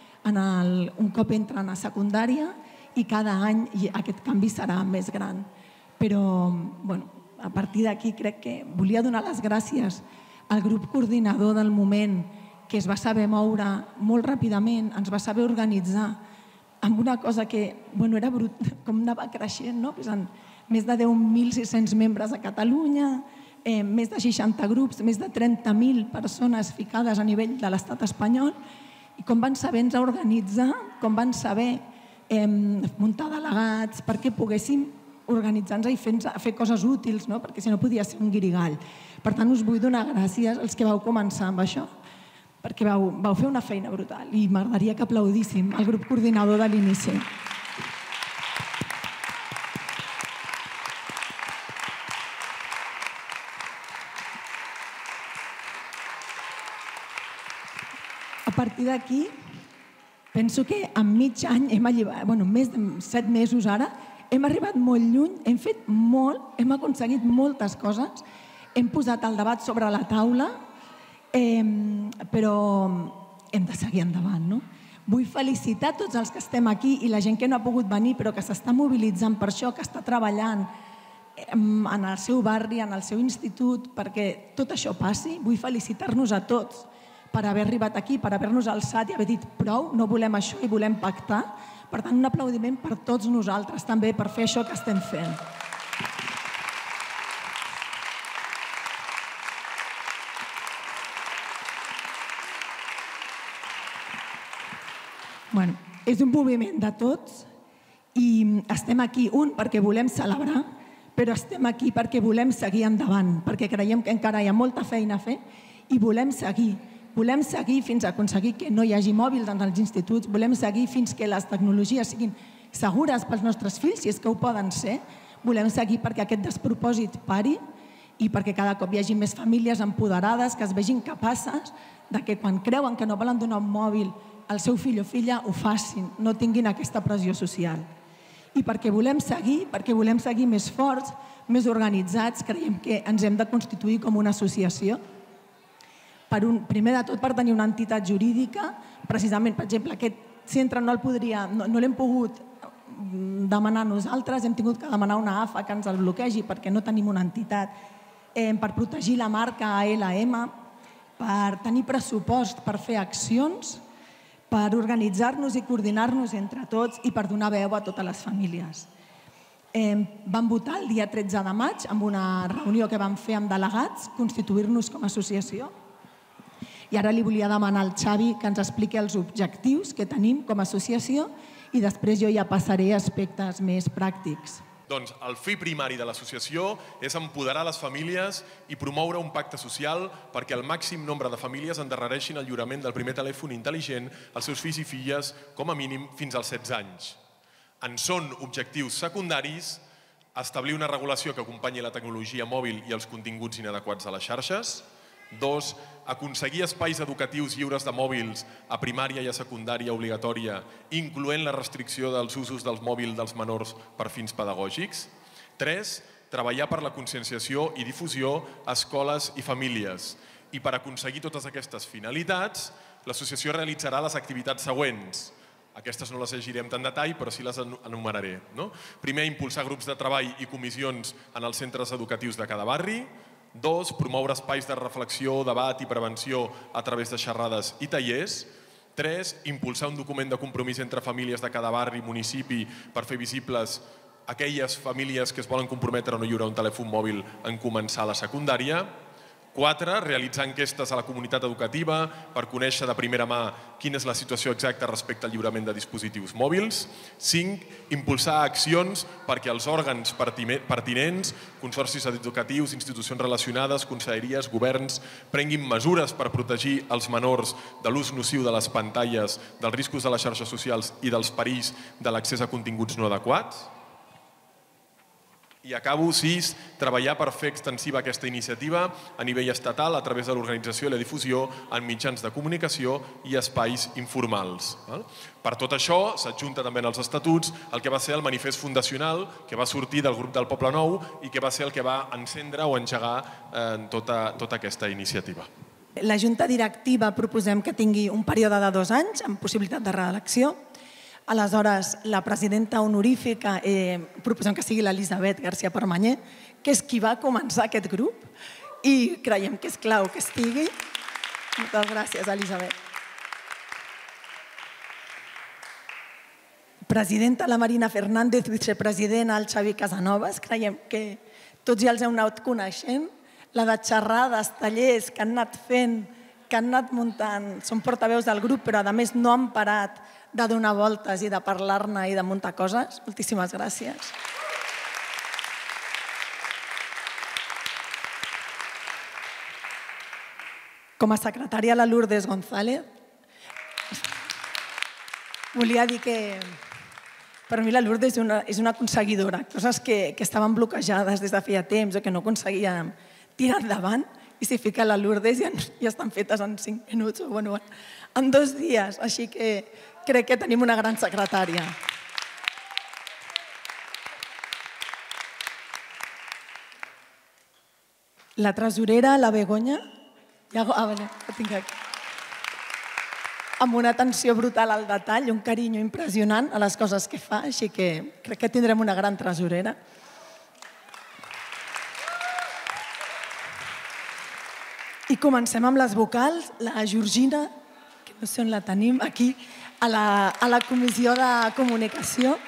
un cop entren a secundària i cada any aquest canvi serà més gran. Però, a partir d'aquí crec que volia donar les gràcies al grup coordinador del moment que es va saber moure molt ràpidament, ens va saber organitzar amb una cosa que era com anava creixent, pesant més de 10.600 membres a Catalunya, més de 60 grups, més de 30.000 persones ficades a nivell de l'estat espanyol, i com van saber-nos organitzar, com van saber muntar delegats perquè poguéssim organitzar-nos i fer coses útils, perquè si no podia ser un guirigall. Per tant, us vull donar gràcies als que vau començar amb això, perquè vau fer una feina brutal i m'agradaria que aplaudíssim el grup coordinador de l'inici. A partir d'aquí, penso que en mig any, més de 7 mesos ara, hem arribat molt lluny, hem fet molt, hem aconseguit moltes coses, hem posat el debat sobre la taula, però hem de seguir endavant. Vull felicitar tots els que estem aquí i la gent que no ha pogut venir però que s'està mobilitzant per això, que està treballant en el seu barri, en el seu institut, perquè tot això passi. Vull felicitar-nos a tots per haver arribat aquí, per haver-nos alçat i haver dit prou, no volem això i volem pactar. Per tant, un aplaudiment per tots nosaltres també per fer això que estem fent. És un moviment de tots i estem aquí, perquè volem celebrar, però estem aquí perquè volem seguir endavant, perquè creiem que encara hi ha molta feina a fer i volem seguir. Volem seguir fins a aconseguir que no hi hagi mòbils en els instituts, volem seguir fins que les tecnologies siguin segures pels nostres fills, si és que ho poden ser, volem seguir perquè aquest despropòsit pari i perquè cada cop hi hagi més famílies empoderades que es vegin capaces de que quan creuen que no volen donar un mòbil al seu fill o filla ho facin, no tinguin aquesta pressió social. I perquè volem seguir més forts, més organitzats, creiem que ens hem de constituir com una associació. Primer de tot per tenir una entitat jurídica, precisament, per exemple, aquest centre no l'hem pogut demanar nosaltres, hem tingut que demanar una AFA que ens el bloquegi perquè no tenim una entitat, per protegir la marca ALM, per tenir pressupost per fer accions, per organitzar-nos i coordinar-nos entre tots i per donar veu a totes les famílies. Vam votar el dia 13 de maig amb una reunió que vam fer amb delegats, constituir-nos com a associació. I ara li volia demanar al Xavi que ens expliqui els objectius que tenim com a associació i després jo ja passaré a aspectes més pràctics. Doncs el fi primari de l'associació és empoderar les famílies i promoure un pacte social perquè el màxim nombre de famílies endarrereixin el lliurament del primer telèfon intel·ligent als seus fills i filles com a mínim fins als 16 anys. En són objectius secundaris establir una regulació que acompanyi la tecnologia mòbil i els continguts inadequats a les xarxes, 2, aconseguir espais educatius lliures de mòbils a primària i a secundària obligatòria, incloent la restricció dels usos del mòbil dels menors per fins pedagògics. 3, treballar per la conscienciació i difusió a escoles i famílies. I per aconseguir totes aquestes finalitats, l'associació realitzarà les activitats següents. Aquestes no les llegirem tant detall, però sí les enumeraré. Primer, impulsar grups de treball i comissions en els centres educatius de cada barri. 2, promoure espais de reflexió, debat i prevenció a través de xerrades i tallers. 3, impulsar un document de compromís entre famílies de cada barri i municipi per fer visibles aquelles famílies que es volen comprometre a no lliurar un telèfon mòbil en començar la secundària. 4, realitzar enquestes a la comunitat educativa per conèixer de primera mà quina és la situació exacta respecte al lliurament de dispositius mòbils. 5, impulsar accions perquè els òrgans pertinents, consorcis educatius, institucions relacionades, conselleries, governs, prenguin mesures per protegir els menors de l'ús nociu de les pantalles, dels riscos de les xarxes socials i dels perills de l'accés a continguts no adequats. I acabo, 6, treballar per fer extensiva aquesta iniciativa a nivell estatal a través de l'organització i la difusió en mitjans de comunicació i espais informals. Per tot això, s'adjunta també en els estatuts el que va ser el manifest fundacional que va sortir del grup del Poble Nou i que va ser el que va encendre o engegar tota aquesta iniciativa. La Junta Directiva proposem que tingui un període de 2 anys amb possibilitat de reelecció. Aleshores, la presidenta honorífica proposem que sigui l'Elisabet García Permanyer, que és qui va començar aquest grup i creiem que és clau que estigui. Moltes gràcies, Elisabet. Presidenta la Marina Fernández, vicepresident el Xavi Casanovas. Creiem que tots ja els heu anat coneixent. La de xerrades, tallers que han anat fent, que han anat muntant, són portaveus del grup, però a més no han parat de donar voltes i de parlar-ne i de muntar coses. Moltíssimes gràcies. Com a secretària, la Lourdes González. Volia dir que per mi la Lourdes és una aconseguidora. Coses que estaven bloquejades des de feia temps o que no aconseguíem tirar endavant i s'hi fica la Lourdes i estan fetes en 5 minuts o en 2 dies. Així que crec que tenim una gran secretària. La tresorera, la Begoña, la tinc aquí. Amb una atenció brutal al detall, un carinyo impressionant a les coses que fa, així que crec que tindrem una gran tresorera. I comencem amb les vocals. La Georgina, que no sé on la tenim, aquí, a la Comissió de Comunicació.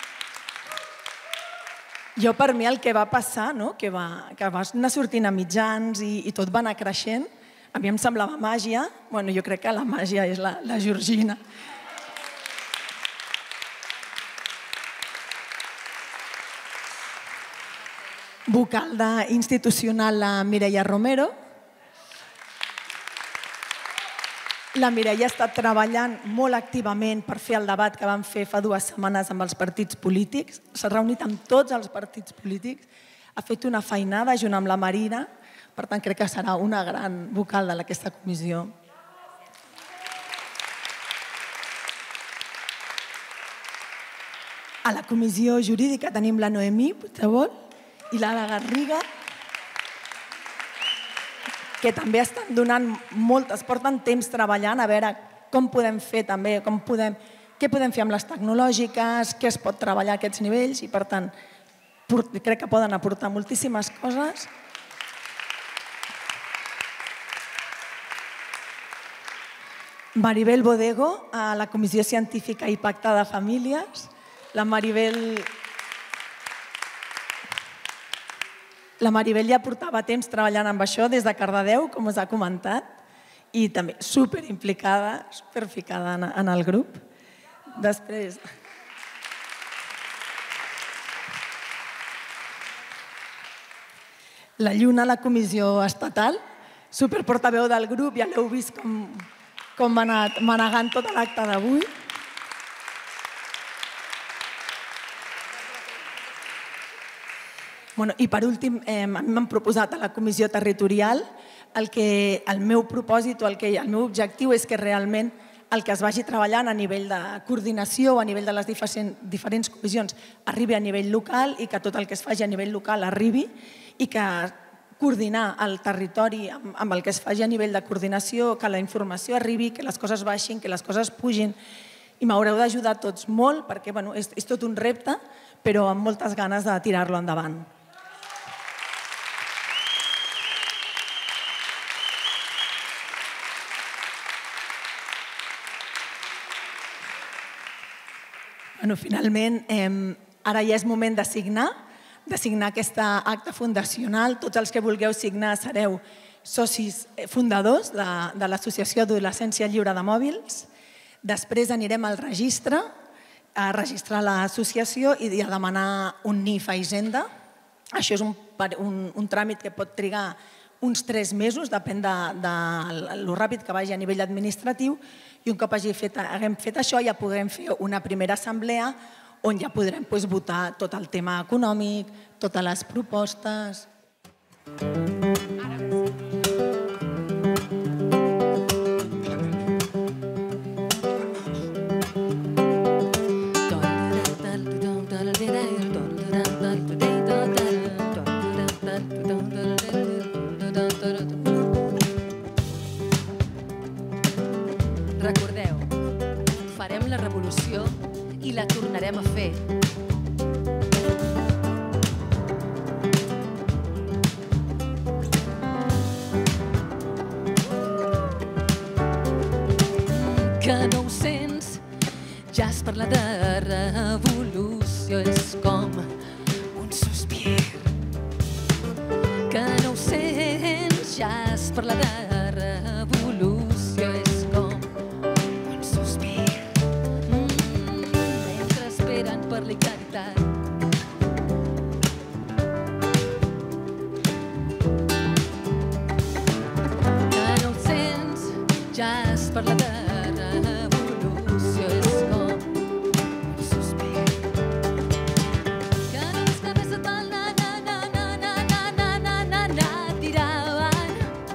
Jo, per mi, el que va passar, que va anar sortint a mitjans i tot va anar creixent, a mi em semblava màgia. Jo crec que la màgia és la Georgina. Vocal institucional, la Mireia Romero. La Mireia ha estat treballant molt activament per fer el debat que vam fer fa 2 setmanes amb els partits polítics. S'ha reunit amb tots els partits polítics. Ha fet una feinada junt amb la Marina. Per tant, crec que serà una gran vocal d'aquesta comissió. A la comissió jurídica tenim la Noemí Puigdemont i l'Ada Garriga, que també estan donant porten temps treballant a veure com podem fer també, què podem fer amb les tecnològiques, què es pot treballar a aquests nivells i, per tant, crec que poden aportar moltíssimes coses. Maribel Bodego, a la Comissió Científica i Pacte de Famílies. La Maribel ja portava temps treballant amb això des de Cardedeu, com us ha comentat, i també superimplicada, superficada en el grup. Després, la Lluna a la comissió estatal, superportaveu del grup, ja l'heu vist com ha anat manegant tot l'acte d'avui. I per últim, m'han proposat a la comissió territorial el meu propòsit o el meu objectiu és que realment el que es vagi treballant a nivell de coordinació o a nivell de les diferents comissions arribi a nivell local i que tot el que es faci a nivell local arribi i que coordinar el territori amb el que es faci a nivell de coordinació, que la informació arribi, que les coses baixin, que les coses pugin. I m'haureu d'ajudar tots molt perquè és tot un repte, però amb moltes ganes de tirar-lo endavant. Finalment, ara ja és moment de signar aquest acte fundacional. Tots els que vulgueu signar sereu socis fundadors de l'Associació Adolescència Lliure de Mòbils. Després anirem al registre, a registrar l'associació i a demanar un NIF a Hisenda. Això és un tràmit que pot trigar uns 3 mesos, depèn de lo ràpid que vagi a nivell administratiu, i un cop haguem fet això ja podrem fer una primera assemblea on ja podrem votar tot el tema econòmic, totes les propostes. Recordeu, farem la revolució i la tornarem a fer. Que no ho sents, ja has parlat de revolució, és com un sospir. Que no ho sents, ja has parlat de revolució, és com un sospir. Mentre esperen per la claritat. Que no ho sents, ja has parlat de revolució, és com un sospir. Que no ves que ves tal tiraven.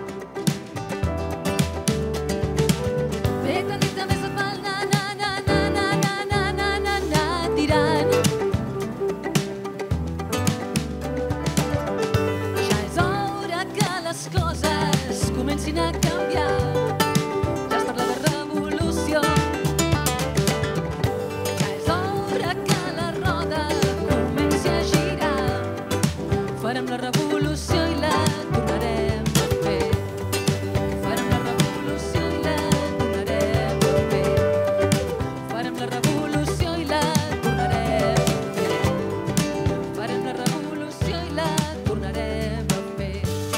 Ve que dit que ves tal tirant. Ja és hora que les coses comencin a canviar. Ja es parla de revolució. Ja és hora que la roda comenci a girar. Farem la revolució i la tornarem a fer. Farem la revolució i la tornarem a fer. Farem la revolució i la tornarem a fer. Farem la revolució i la tornarem a fer.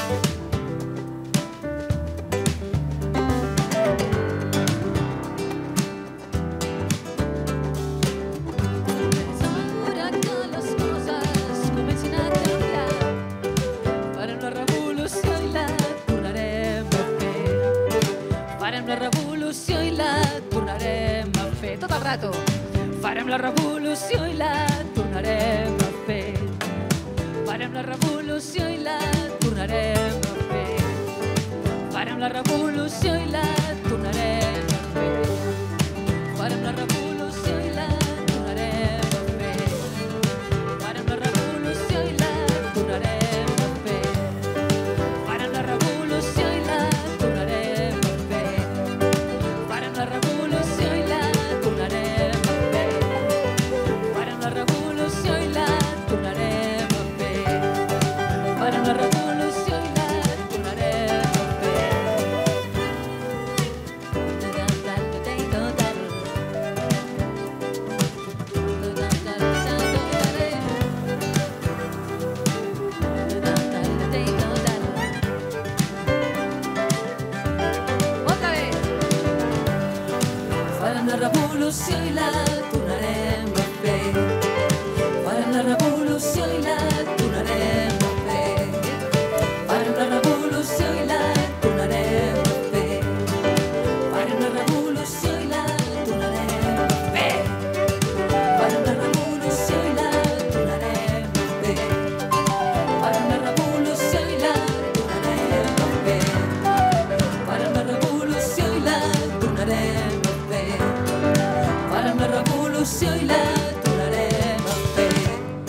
És hora que les coses comencin a canviar. Farem la revolució i la tornarem a fer. Farem la revolució i la tornarem a fer. Tot el rato. Farem la revolució i la tornarem a fer. Farem la revolució i la tornarem a fer. Farem la revolució i la tornarem a fer. Farem la revolució i la tornarem a fer. Farem la revolució i la tornarem a fer. Farem la revolució i la tornarem a fer. Farem la revolució i la tornarem a fer. Farem la revolució i la tornarem a fer. Farem la revolució i la tornarem a fer. Otra vez. Farem la revolució i la tornarem a fer. Farem la revolució i la tornarem a fer. Farem la revolució i la tornarem a fer. Farem la revolució i la tornarem a fer. Farem la revolució i la tornarem a fer. Farem la revolució i la tornarem a fer. revolució i la tornarem a fer.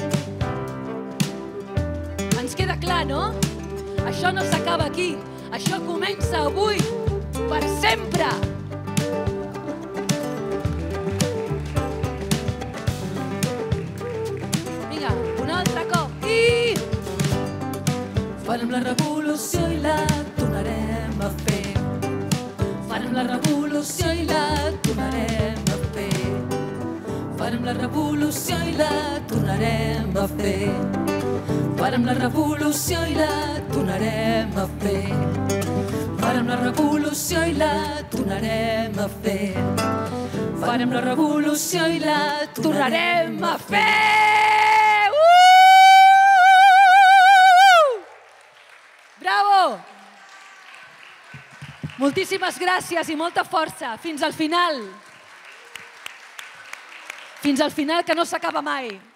Ens queda clar, no? Això no s'acaba aquí. Això comença avui, per sempre. Vinga, un altre cop. I... farem la revolució i la tornarem a fer. Farem la revolució i la tornarem a fer. Farem la revolució i la tornarem a fer. Farem la revolució i la tornarem a fer. Farem la revolució i la tornarem a fer. Farem la revolució i la tornarem a fer. Bravo! Moltíssimes gràcies i molta força. Fins al final. Fins al final, que no s'acaba mai.